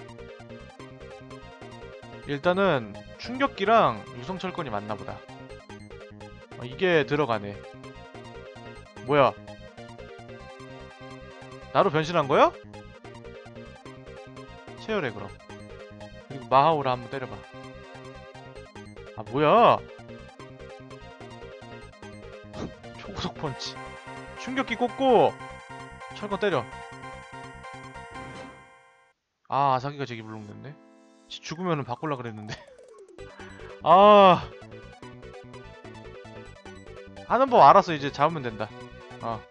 일단은 충격기랑 유성철권이 맞나보다. 어, 이게 들어가네. 뭐야? 나로 변신한 거야? 체열해 그럼. 그리고 마하오라 한번 때려봐. 아 뭐야? 초고속 펀치. 충격기 꽂고 철권 때려. 아 아사기가 제기 불능됐네. 죽으면은 바꿀라 그랬는데. 아 하는 법 알았어. 이제 잡으면 된다. 어.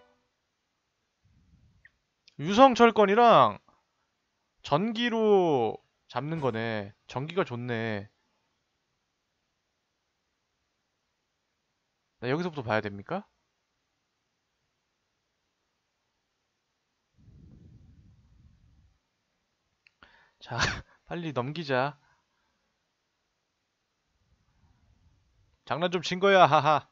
유성철권이랑 전기로 잡는 거네. 전기가 좋네. 나 여기서부터 봐야 됩니까? 자, 빨리 넘기자. 장난 좀 친 거야, 하하.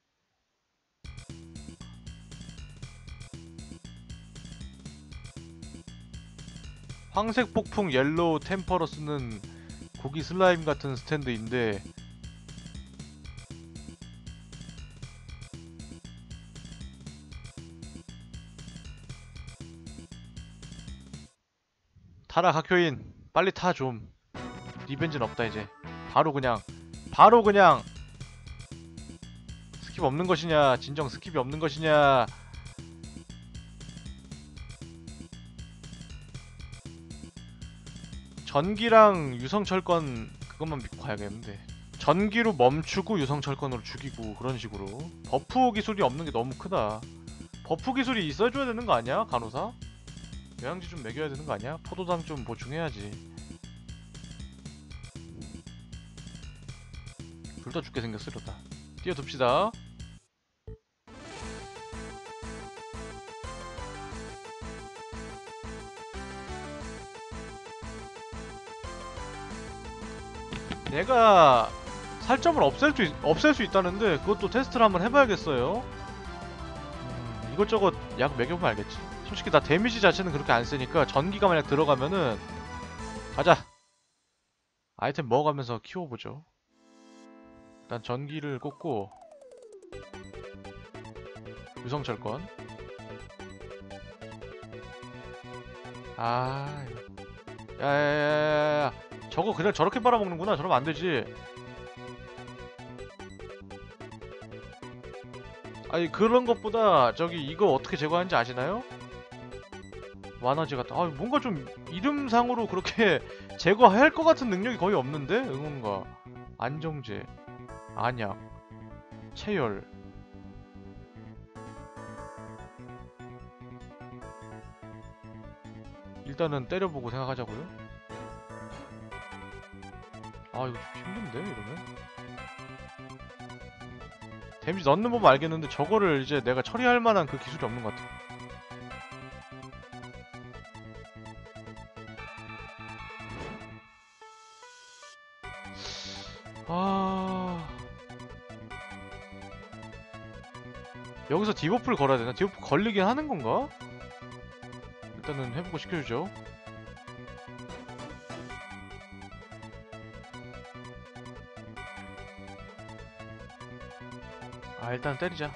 황색 폭풍 옐로우 템퍼러스는 고기 슬라임 같은 스탠드인데 타라 각효인 빨리 타 좀. 리벤지는 없다 이제. 바로 그냥 바로 그냥 스킵 없는 것이냐 진정 스킵이 없는 것이냐. 전기랑 유성철권 그것만 믿고 가야겠는데. 전기로 멈추고 유성철권으로 죽이고 그런 식으로. 버프 기술이 없는 게 너무 크다. 버프 기술이 있어줘야 되는 거 아니야? 간호사? 영양제 좀 먹여야 되는 거 아니야? 포도당 좀 보충해야지. 둘 다 죽게 생겼어 이러다. 뛰어둡시다. 내가 살점을 없앨 수, 있, 없앨 수 있다는데 그것도 테스트를 한번 해봐야겠어요. 음, 이것저것 약 먹여보면 알겠지. 솔직히 나 데미지 자체는 그렇게 안 세니까 전기가 만약 들어가면은 가자. 아이템 먹어가면서 키워보죠. 일단 전기를 꽂고 유성철권. 아 야야야야야 저거 그냥 저렇게 빨아먹는구나. 저러면 안되지. 아니 그런 것보다 저기 이거 어떻게 제거하는지 아시나요? 완화제 같다. 아 뭔가 좀 이름상으로 그렇게 제거할 것 같은 능력이 거의 없는데? 응원가 안정제 안약 체열. 일단은 때려보고 생각하자고요. 아 이거 좀 힘든데 이러면? 데미지 넣는 법은 알겠는데 저거를 이제 내가 처리할 만한 그 기술이 없는 것 같아. 아... 여기서 디버프를 걸어야 되나? 디버프 걸리긴 하는 건가? 일단은 회복을 시켜주죠. 아, 일단 때리자.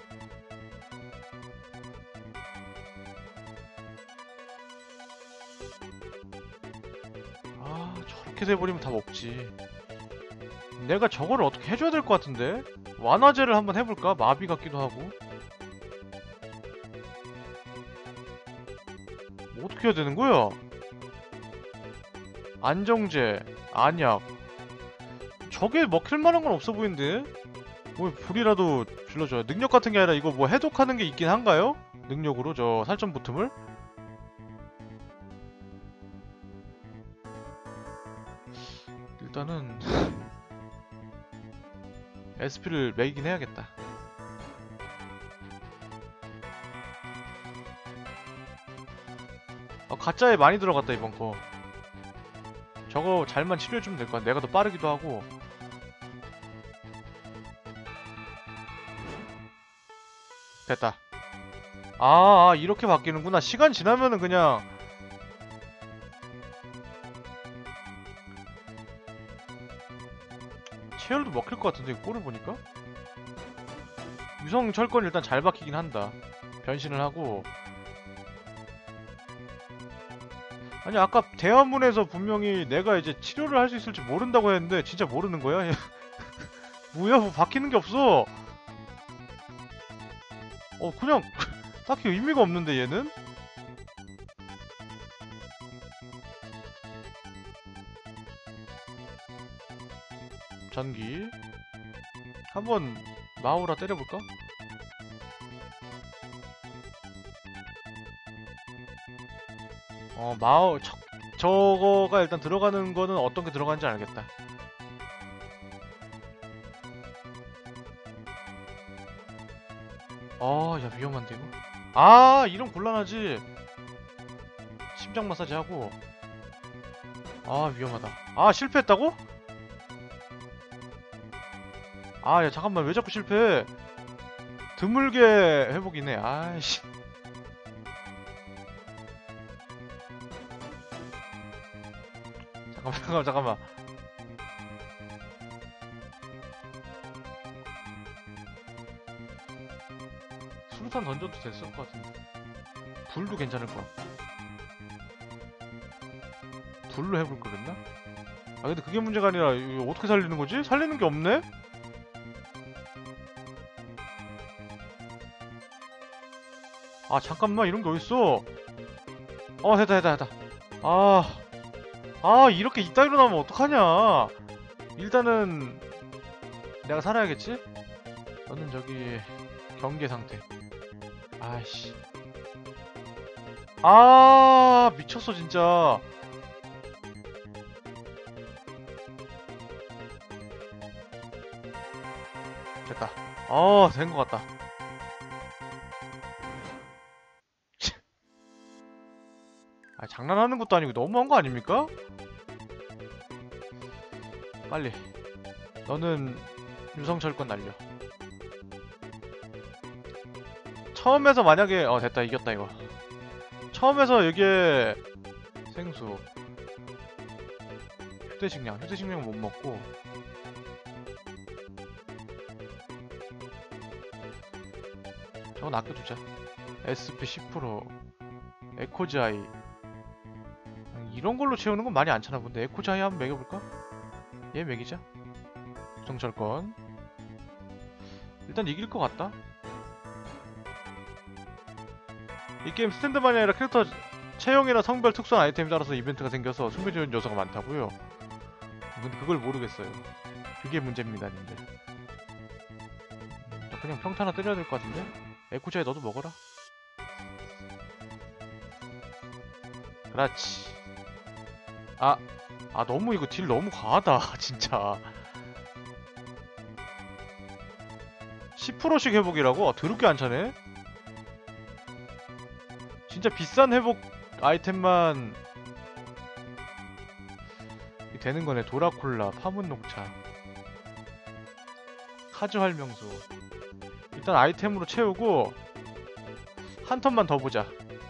아, 저렇게 돼버리면 답 없지. 내가 저거를 어떻게 해줘야 될 것 같은데? 완화제를 한번 해볼까? 마비 같기도 하고. 뭐 어떻게 해야 되는 거야? 안정제, 안약. 저게 먹힐만한 건 없어 보이는데? 뭐 불이라도 질러줘요. 능력 같은 게 아니라 이거 뭐 해독하는 게 있긴 한가요? 능력으로 저 살점 보틈을? 일단은 에스피를 매기긴 해야겠다. 아, 가짜에 많이 들어갔다 이번 거. 저거 잘만 치료해주면 될 거야. 내가 더 빠르기도 하고. 됐다. 아, 아 이렇게 바뀌는구나. 시간 지나면은 그냥 체열도 먹힐 것 같은데 이거 꼴을 보니까? 유성 철권 일단 잘 박히긴 한다. 변신을 하고. 아니 아까 대화문에서 분명히 내가 이제 치료를 할 수 있을지 모른다고 했는데 진짜 모르는 거야? 뭐야 뭐 박히는 게 없어. 어 그냥 딱히 의미가 없는데 얘는? 전기 한번 마우라 때려볼까? 어 마우 저, 저거가 일단 들어가는 거는 어떤 게 들어가는지 알겠다. 아, 야 위험한데 이거? 아, 이런 곤란하지. 심장 마사지 하고. 아, 위험하다. 아, 실패했다고? 아, 야 잠깐만 왜 자꾸 실패해? 드물게 회복이네. 아이씨. 잠깐만 잠깐만 잠깐만. 수류탄 던져도 됐을 것 같은데. 불도 괜찮을 것 같고. 불로 해볼 거랬나? 아 근데 그게 문제가 아니라 이거 어떻게 살리는 거지? 살리는 게 없네? 아 잠깐만 이런 게 어딨어? 어 됐다 됐다 됐다. 아, 아 이렇게 이따위로 나오면 어떡하냐? 일단은 내가 살아야겠지? 너는 저기 경계 상태. 아이씨. 아 미쳤어 진짜. 됐다. 어 된 것 같다. 아 장난하는 것도 아니고 너무한 거 아닙니까? 빨리 너는 유성철권 날려. 처음에서 만약에 어 됐다 이겼다 이거. 처음에서 이게 생수 휴대식량 휴대식량 못 먹고 저건 아껴두자. 에스피 십 퍼센트 에코지아이 이런 걸로 채우는 건 많이 안 차나 본데. 에코지아이 한번 매겨볼까? 얘 매기자. 정철권 일단 이길 것 같다. 이 게임 스탠드만이 아니라 캐릭터 체형이나 성별 특수한 아이템에 따라서 이벤트가 생겨서 숨겨지는 요소가 많다고요? 근데 그걸 모르겠어요. 그게 문제입니다 님들. 나 그냥 평타 하나 때려야 될 것 같은데? 에코자에 너도 먹어라. 그렇지. 아, 아 너무 이거 딜 너무 과하다 진짜. 십 퍼센트씩 회복이라고? 아, 더럽게 안 차네? 진짜 비싼 회복 아이템만 되는 거네. 도라콜라, 파문녹차. 하즈 활명수. 일단 아이템으로 채우고 한 턴만 더 보자.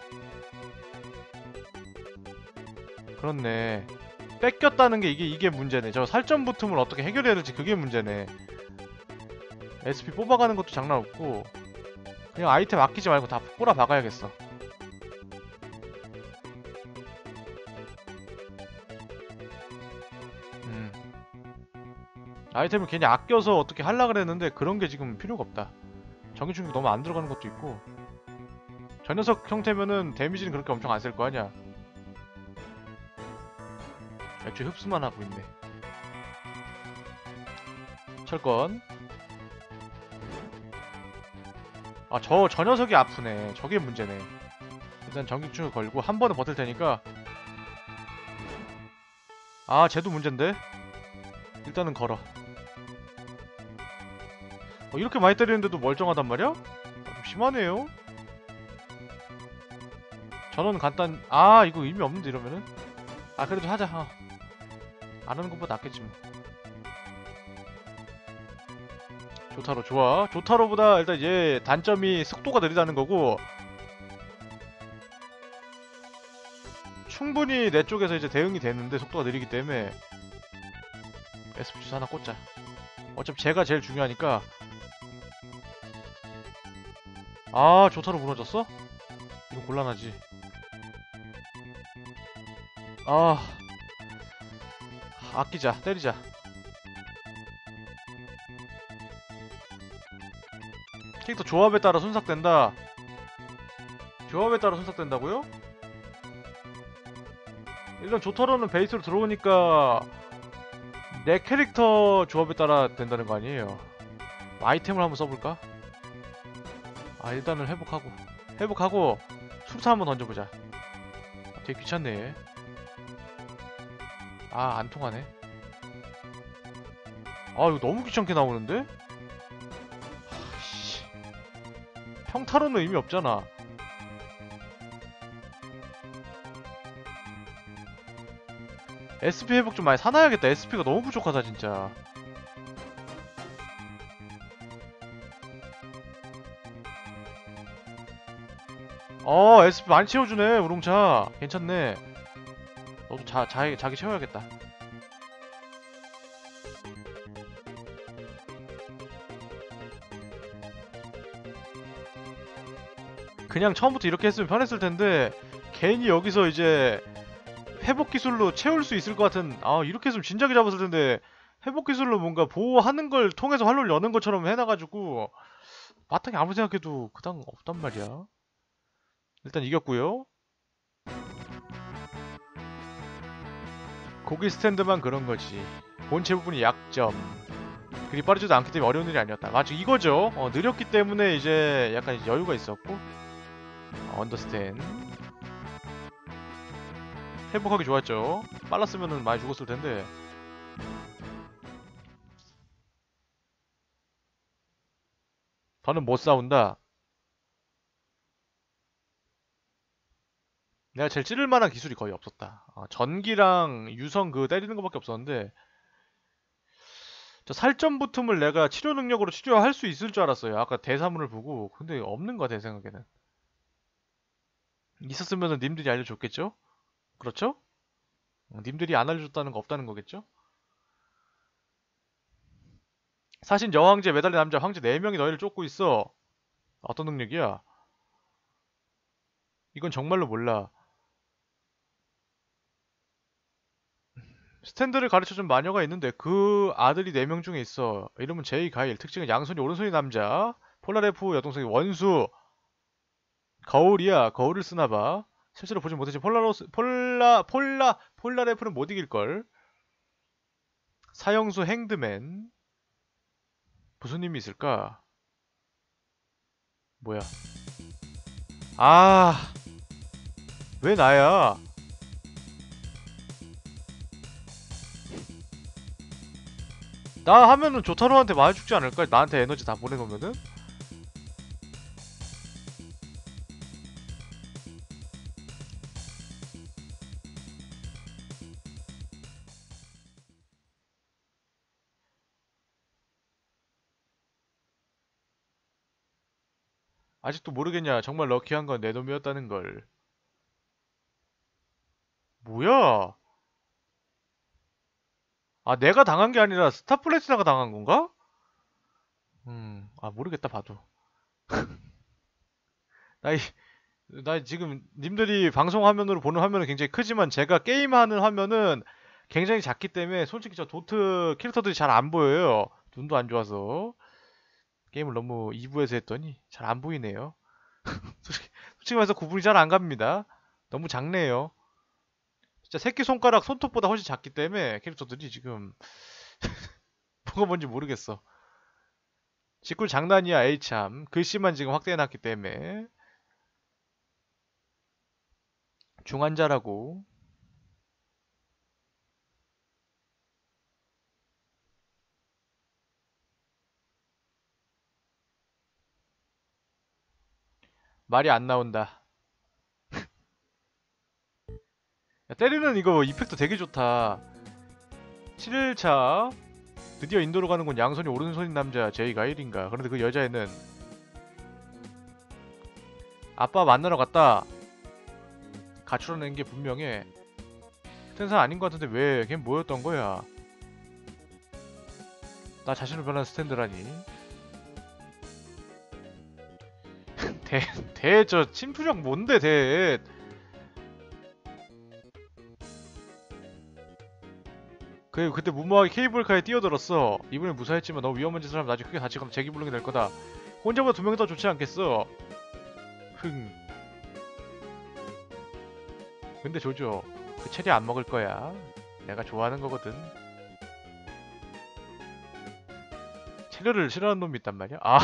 그렇네. 뺏겼다는 게 이게 이게 문제네. 저 살점 붙음을 어떻게 해결해야 될지 그게 문제네. 에스피 뽑아가는 것도 장난 없고 그냥 아이템 아끼지 말고 다 꼬라 박아야겠어. 음. 아이템을 괜히 아껴서 어떻게 하려 그랬는데 그런 게 지금 필요가 없다. 전기 충격 너무 안 들어가는 것도 있고. 저 녀석 형태면은 데미지는 그렇게 엄청 안 쓸 거 아니야. 애초에 흡수만 하고 있네. 철권. 아, 저, 저 녀석이 아프네. 저게 문제네. 일단 전기충을 걸고 한 번은 버틸 테니까. 아, 쟤도 문제인데? 일단은 걸어. 어, 이렇게 많이 때리는데도 멀쩡하단 말이야? 어, 좀 심하네요? 전원 간단, 아, 이거 의미 없는데, 이러면은? 아, 그래도 하자. 어. 안 하는 것보다 낫겠지, 뭐. 조타로 좋아. 조타로보다 일단 얘 단점이 속도가 느리다는 거고 충분히 내 쪽에서 이제 대응이 되는데 속도가 느리기 때문에 에스피 주사 하나 꽂자. 어차피 쟤가 제일 중요하니까. 아, 조타로 무너졌어? 이거 곤란하지. 아, 아끼자. 때리자. 캐릭터 조합에 따라 순삭된다. 조합에 따라 순삭된다고요? 일단 조타로는 베이스로 들어오니까 내 캐릭터 조합에 따라 된다는 거 아니에요. 아이템을 한번 써볼까? 아, 일단은 회복하고 회복하고 수류탄 한번 던져보자. 아, 되게 귀찮네. 아, 안 통하네. 아, 이거 너무 귀찮게 나오는데? 하씨. 평타로는 의미 없잖아. 에스피 회복 좀 많이 사놔야겠다. 에스피가 너무 부족하다 진짜. 어, 에스피 많이 채워주네. 우롱차 괜찮네. 너도 자, 자, 자기 채워야겠다. 그냥 처음부터 이렇게 했으면 편했을 텐데 괜히 여기서 이제 회복 기술로 채울 수 있을 것 같은. 아, 이렇게 했으면 진작에 잡았을 텐데 회복 기술로 뭔가 보호하는 걸 통해서 활로를 여는 것처럼 해놔가지고 마땅히 아무 생각해도 그당 없단 말이야. 일단 이겼고요. 고기 스탠드만 그런 거지. 본체 부분이 약점. 그리 빠르지도 않기 때문에 어려운 일이 아니었다. 맞아, 이거죠. 어, 느렸기 때문에 이제 약간 이제 여유가 있었고. 어, 언더스탠. 회복하기 좋았죠. 빨랐으면은 많이 죽었을 텐데. 더는 못 싸운다. 내가 제일 찌를 만한 기술이 거의 없었다. 어, 전기랑 유성 그 때리는 것밖에 없었는데 저 살점 붙음을 내가 치료 능력으로 치료할 수 있을 줄 알았어요. 아까 대사문을 보고. 근데 없는 거야, 내 생각에는. 있었으면은 님들이 알려줬겠죠? 그렇죠? 어, 님들이 안 알려줬다는 거 없다는 거겠죠? 사신 여왕제 매달린 남자 황제 네 명이 너희를 쫓고 있어. 어떤 능력이야? 이건 정말로 몰라. 스탠드를 가르쳐준 마녀가 있는데 그 아들이 네 명 중에 있어. 이름은 제이 가일. 특징은 양손이 오른손이 남자. 폴라레프 여동생이 원수. 거울이야. 거울을 쓰나봐. 실제로 보진 못했지. 폴라로스 폴라 폴라 폴라레프는 못 이길걸. 사형수 행드맨. 무슨 힘이 있을까? 뭐야? 아, 왜 나야? 나 하면은 조타로한테 많이 죽지 않을까? 나한테 에너지 다 보내놓으면은? 아직도 모르겠냐? 정말 럭키한 건 내 놈이었다는 걸. 뭐야? 아, 내가 당한 게 아니라 스타플래티나가 당한 건가? 음, 아, 모르겠다, 봐도. 나, 이, 나 지금 님들이 방송 화면으로 보는 화면은 굉장히 크지만 제가 게임하는 화면은 굉장히 작기 때문에 솔직히 저 도트 캐릭터들이 잘 안 보여요. 눈도 안 좋아서. 게임을 너무 이 부에서 했더니 잘 안 보이네요. 솔직히, 솔직히 말해서 구분이 잘 안 갑니다. 너무 작네요. 진짜 새끼손가락 손톱보다 훨씬 작기 때문에 캐릭터들이 지금 뭐가 뭔지 모르겠어. 직굴 장난이야, 에이참. 글씨만 지금 확대해놨기 때문에. 중환자라고. 말이 안 나온다. 야, 때리는 이거 이펙트 되게 좋다. 칠 일차 드디어 인도로 가는 건 양손이 오른손인 남자 제이 가일인가. 그런데 그 여자애는 아빠 만나러 갔다. 가출해낸 게 분명해. 스탠사 아닌 것 같은데 왜 걔 뭐였던 거야? 나 자신을 변한 스탠드라니. 대, 대, 저 침투력 뭔데, 대. 그, 그때 무모하게 케이블카에 뛰어들었어. 이번엔 무사했지만 너무 위험한 짓을 하면 나중에 크게 다치거나 재기 불능이 될 거다. 혼자보다 두 명이 더 좋지 않겠어? 흥. 근데 조조, 그 체리 안 먹을 거야. 내가 좋아하는 거거든. 체리를 싫어하는 놈이 있단 말이야? 아,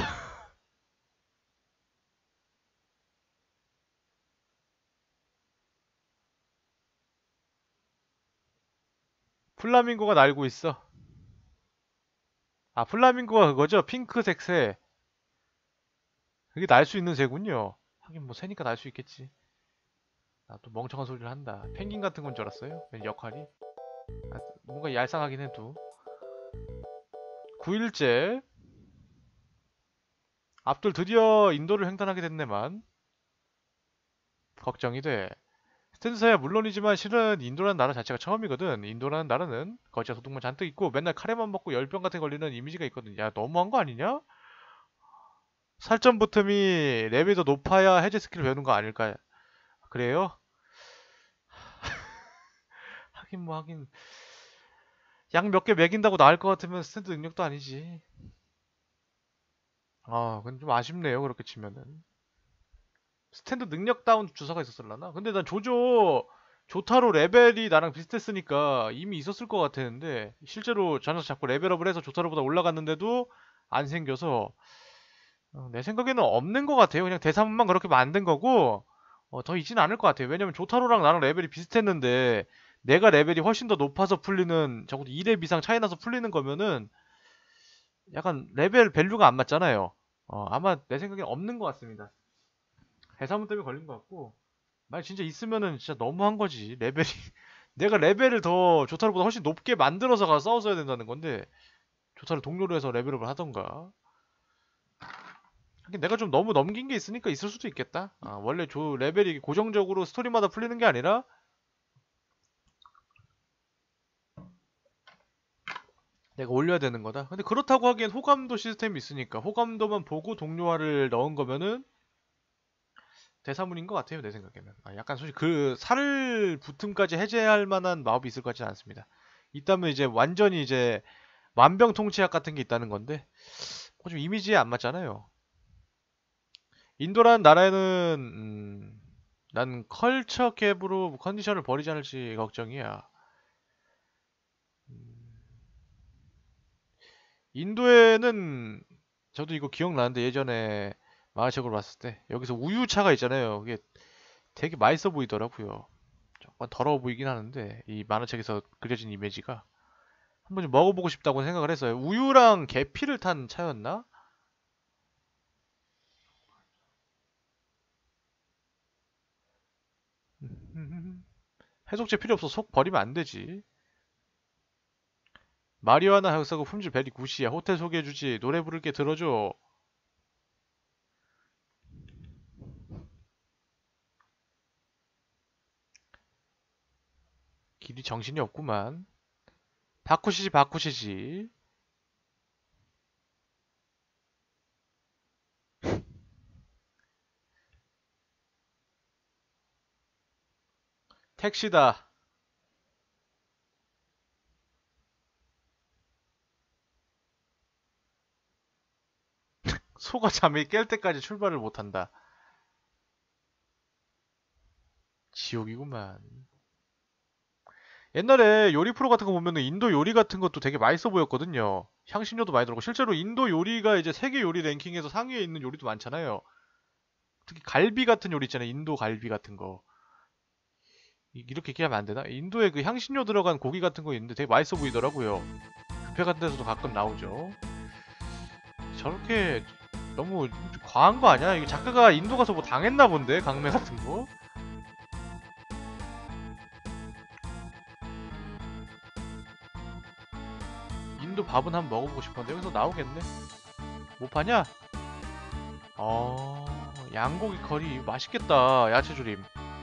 플라밍고가 날고 있어. 아, 플라밍고가 그거죠? 핑크색 새. 그게 날 수 있는 새군요. 하긴 뭐 새니까 날 수 있겠지. 나 또 멍청한 소리를 한다. 펭귄 같은 건 줄 알았어요? 왠지 역할이. 아, 뭔가 얄쌍하긴 해도. 구 일째. 앞둘 드디어 인도를 횡단하게 됐네만. 걱정이 돼. 스탠드사야 물론이지만 실은 인도라는 나라 자체가 처음이거든. 인도라는 나라는 거지와 도둑만 잔뜩 있고 맨날 카레만 먹고 열병 같은 걸리는 이미지가 있거든. 야, 너무한 거 아니냐? 살점 붙음이 랩이 더 높아야 해제 스킬을 배우는 거 아닐까? 그래요? 하긴 뭐 하긴 약 몇 개 먹인다고 나을 것 같으면 스탠드 능력도 아니지. 아, 그건 좀 아쉽네요. 그렇게 치면은. 스탠드 능력다운 주사가 있었을라나? 근데 난 조조 조타로 레벨이 나랑 비슷했으니까 이미 있었을 것 같았는데 실제로 저 녀석 자꾸 레벨업을 해서 조타로보다 올라갔는데도 안 생겨서 어, 내 생각에는 없는 것 같아요. 그냥 대사문만 그렇게 만든 거고 어, 더 있지는 않을 것 같아요. 왜냐면 조타로랑 나랑 레벨이 비슷했는데 내가 레벨이 훨씬 더 높아서 풀리는 적어도 이 렙 이상 차이 나서 풀리는 거면은 약간 레벨 밸류가 안 맞잖아요. 어, 아마 내 생각엔 없는 것 같습니다. 대사문 때문에 걸린 것 같고 말 진짜 있으면은 진짜 너무한 거지. 레벨이 내가 레벨을 더 조타로보다 훨씬 높게 만들어서 가서 싸웠어야 된다는 건데 조타를 동료로 해서 레벨업을 하던가. 하긴 내가 좀 너무 넘긴 게 있으니까 있을 수도 있겠다. 아, 원래 조 레벨이 고정적으로 스토리마다 풀리는 게 아니라 내가 올려야 되는 거다. 근데 그렇다고 하기엔 호감도 시스템이 있으니까 호감도만 보고 동료화를 넣은 거면은 대사문인 것 같아요, 내 생각에는. 아, 약간 솔직히 그 살 붙음까지 해제할 만한 마법이 있을 것 같지는 않습니다. 있다면 이제 완전히 이제 만병통치약 같은 게 있다는 건데 어, 좀 이미지에 안 맞잖아요. 인도라는 나라에는 음, 난 컬처 갭으로 컨디션을 버리지 않을지 걱정이야. 음, 인도에는 저도 이거 기억나는데 예전에 만화책으로 봤을 때 여기서 우유차가 있잖아요. 그게 되게 맛있어 보이더라고요. 조금 더러워 보이긴 하는데 이 만화책에서 그려진 이미지가 한번 좀 먹어보고 싶다고 생각을 했어요. 우유랑 계피를 탄 차였나? 해독제 필요 없어. 속 버리면 안 되지. 마리화나 흑사고 품질 베리 굿이야. 호텔 소개해주지. 노래 부를게 들어줘. 길이 정신이 없구만. 바꾸시지 바꾸시지. 택시다. 소가 잠이 깰 때까지 출발을 못한다. 지옥이구만. 옛날에 요리 프로 같은 거 보면은 인도 요리 같은 것도 되게 맛있어 보였거든요. 향신료도 많이 들어가고 실제로 인도 요리가 이제 세계 요리 랭킹에서 상위에 있는 요리도 많잖아요. 특히 갈비 같은 요리 있잖아요. 인도 갈비 같은 거. 이- 이렇게 얘기하면 안 되나? 인도에 그 향신료 들어간 고기 같은 거 있는데 되게 맛있어 보이더라고요. 뷔페 같은 데서도 가끔 나오죠. 저렇게 너무 좀 과한 거 아니야? 이거 작가가 인도 가서 뭐 당했나 본데? 강매 같은 거? 인도 밥은 한번 먹어보고 싶었는데 여기서 나오겠네? 뭐 파냐? 어... 양고기 커리 맛있겠다. 야채조림.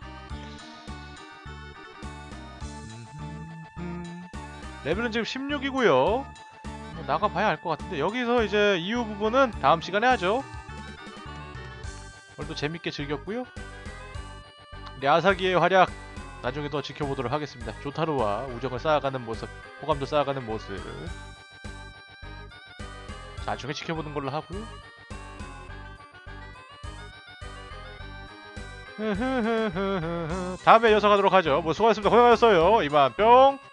음흠흠. 레벨은 지금 십육이고요. 뭐 나가봐야 알 것 같은데 여기서 이제 이후 부분은 다음 시간에 하죠. 오늘도 재밌게 즐겼고요. 우리 아사기의 활약 나중에 더 지켜보도록 하겠습니다. 조타로와 우정을 쌓아가는 모습, 호감도 쌓아가는 모습 나중에 지켜보는 걸로 하고요. 다음에 이어서 가도록 하죠. 뭐 수고하셨습니다. 고생하셨어요. 이만 뿅.